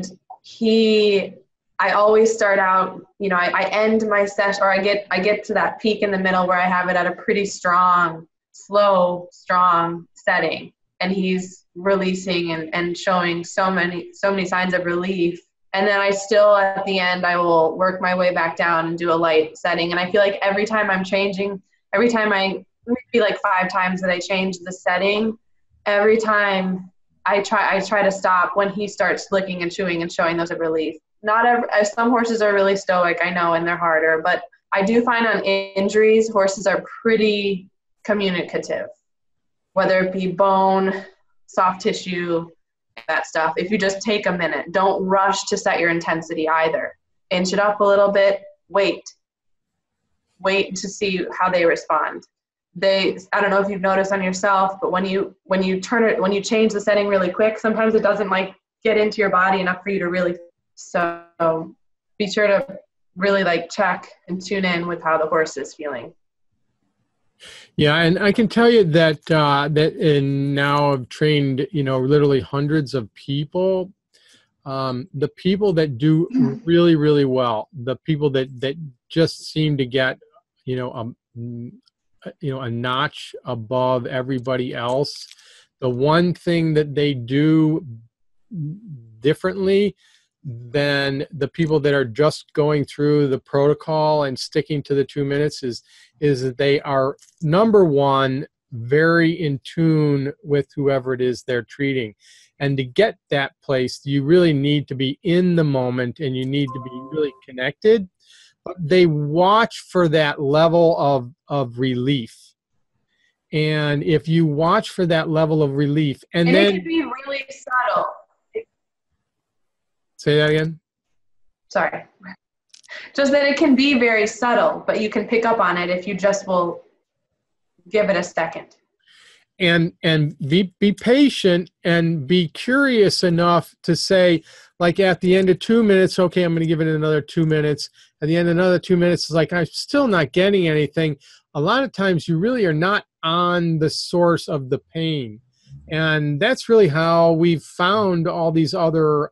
I always start out, I end my session, or I get to that peak in the middle where I have it at a pretty strong, slow, strong setting, and he's releasing and showing so many signs of relief. And then I still, at the end, I will work my way back down and do a light setting. And I feel like every time maybe like 5 times that I change the setting, every time I try to stop when he starts licking and chewing and showing those of relief. Some horses are really stoic, I know, and they're harder, but I do find on injuries, horses are pretty communicative, whether it be bone, soft tissue, that stuff. If you just take a minute, don't rush to set your intensity either. Inch it up a little bit, wait to see how they respond. I don't know if you've noticed on yourself, but when you change the setting really quick, sometimes it doesn't get into your body enough for you to really. So be sure to really check and tune in with how the horse is feeling. Yeah, and I can tell you that now I've trained literally hundreds of people. The people that do really, really well, the people that just seem to get a notch above everybody else. The one thing that they do differently than the people that are just going through the protocol and sticking to the 2 minutes is that they are, number one, very in tune with whoever it is they're treating. And to get that place, you really need to be in the moment and you need to be really connected. But they watch for that level of relief. And if you watch for that level of relief, and then it can be really subtle. Say that again? Sorry. Just that it can be very subtle, but you can pick up on it if you just will give it a second. And be patient and be curious enough to say, at the end of 2 minutes, okay, I'm going to give it another 2 minutes. At the end of another 2 minutes, it's I'm still not getting anything. A lot of times you really are not on the source of the pain. And that's really how we've found all these other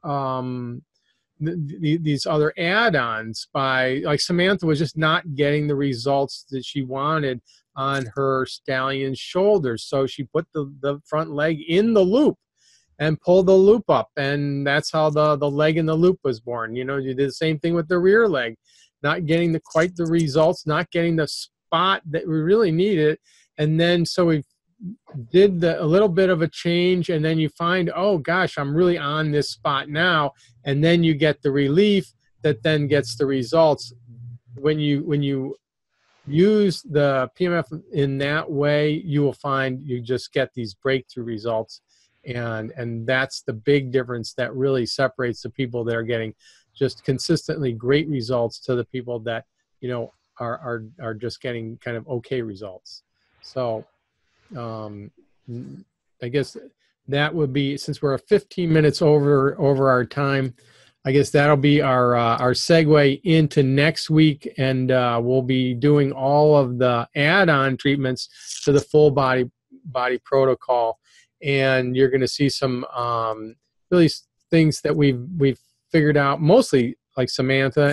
these other add-ons by, Samantha was just not getting the results that she wanted on her stallion's shoulders. So she put the front leg in the loop and pulled the loop up. And that's how the leg in the loop was born. You did the same thing with the rear leg, not getting quite the results, not getting the spot that we really needed. And then so we did a little bit of a change, and then you find, oh gosh, I'm really on this spot now, and then you get the relief that then gets the results. When you use the PEMF in that way, you will find you just get these breakthrough results, and that's the big difference that really separates the people that are getting just consistently great results to the people that are just getting kind of okay results. So I guess that would be, since we're 15 minutes over our time, I guess that'll be our segue into next week, and we'll be doing all of the add-on treatments to the full body protocol. And you're going to see some really things that we've figured out, mostly like Samantha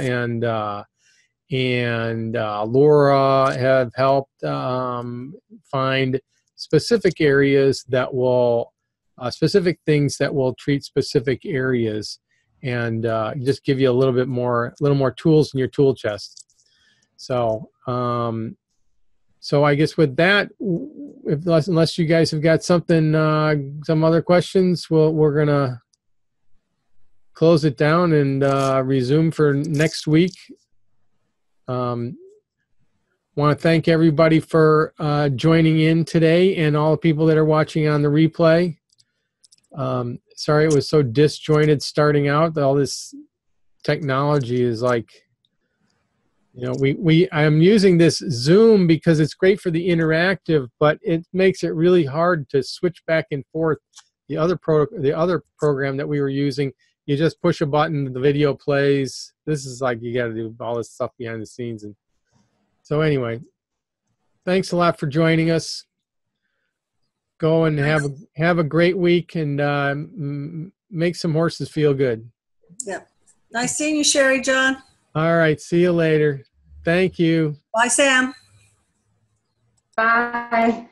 and Laura have helped find specific areas that will specific things that will treat specific areas, and just give you a little more tools in your tool chest. So so I guess with that, unless you guys have got something, some other questions, we're gonna close it down and resume for next week. Want to thank everybody for joining in today, and all the people that are watching on the replay. Sorry it was so disjointed starting out. All this technology is like, you know, I'm using this Zoom because it's great for the interactive, but it makes it really hard to switch back and forth. The other program that we were using, you just push a button, the video plays. This is like, you got to do all this stuff behind the scenes. And so anyway, thanks a lot for joining us. Go and have a great week, and make some horses feel good. Yeah. Nice seeing you, Sherry, John. All right. See you later. Thank you. Bye, Sam. Bye.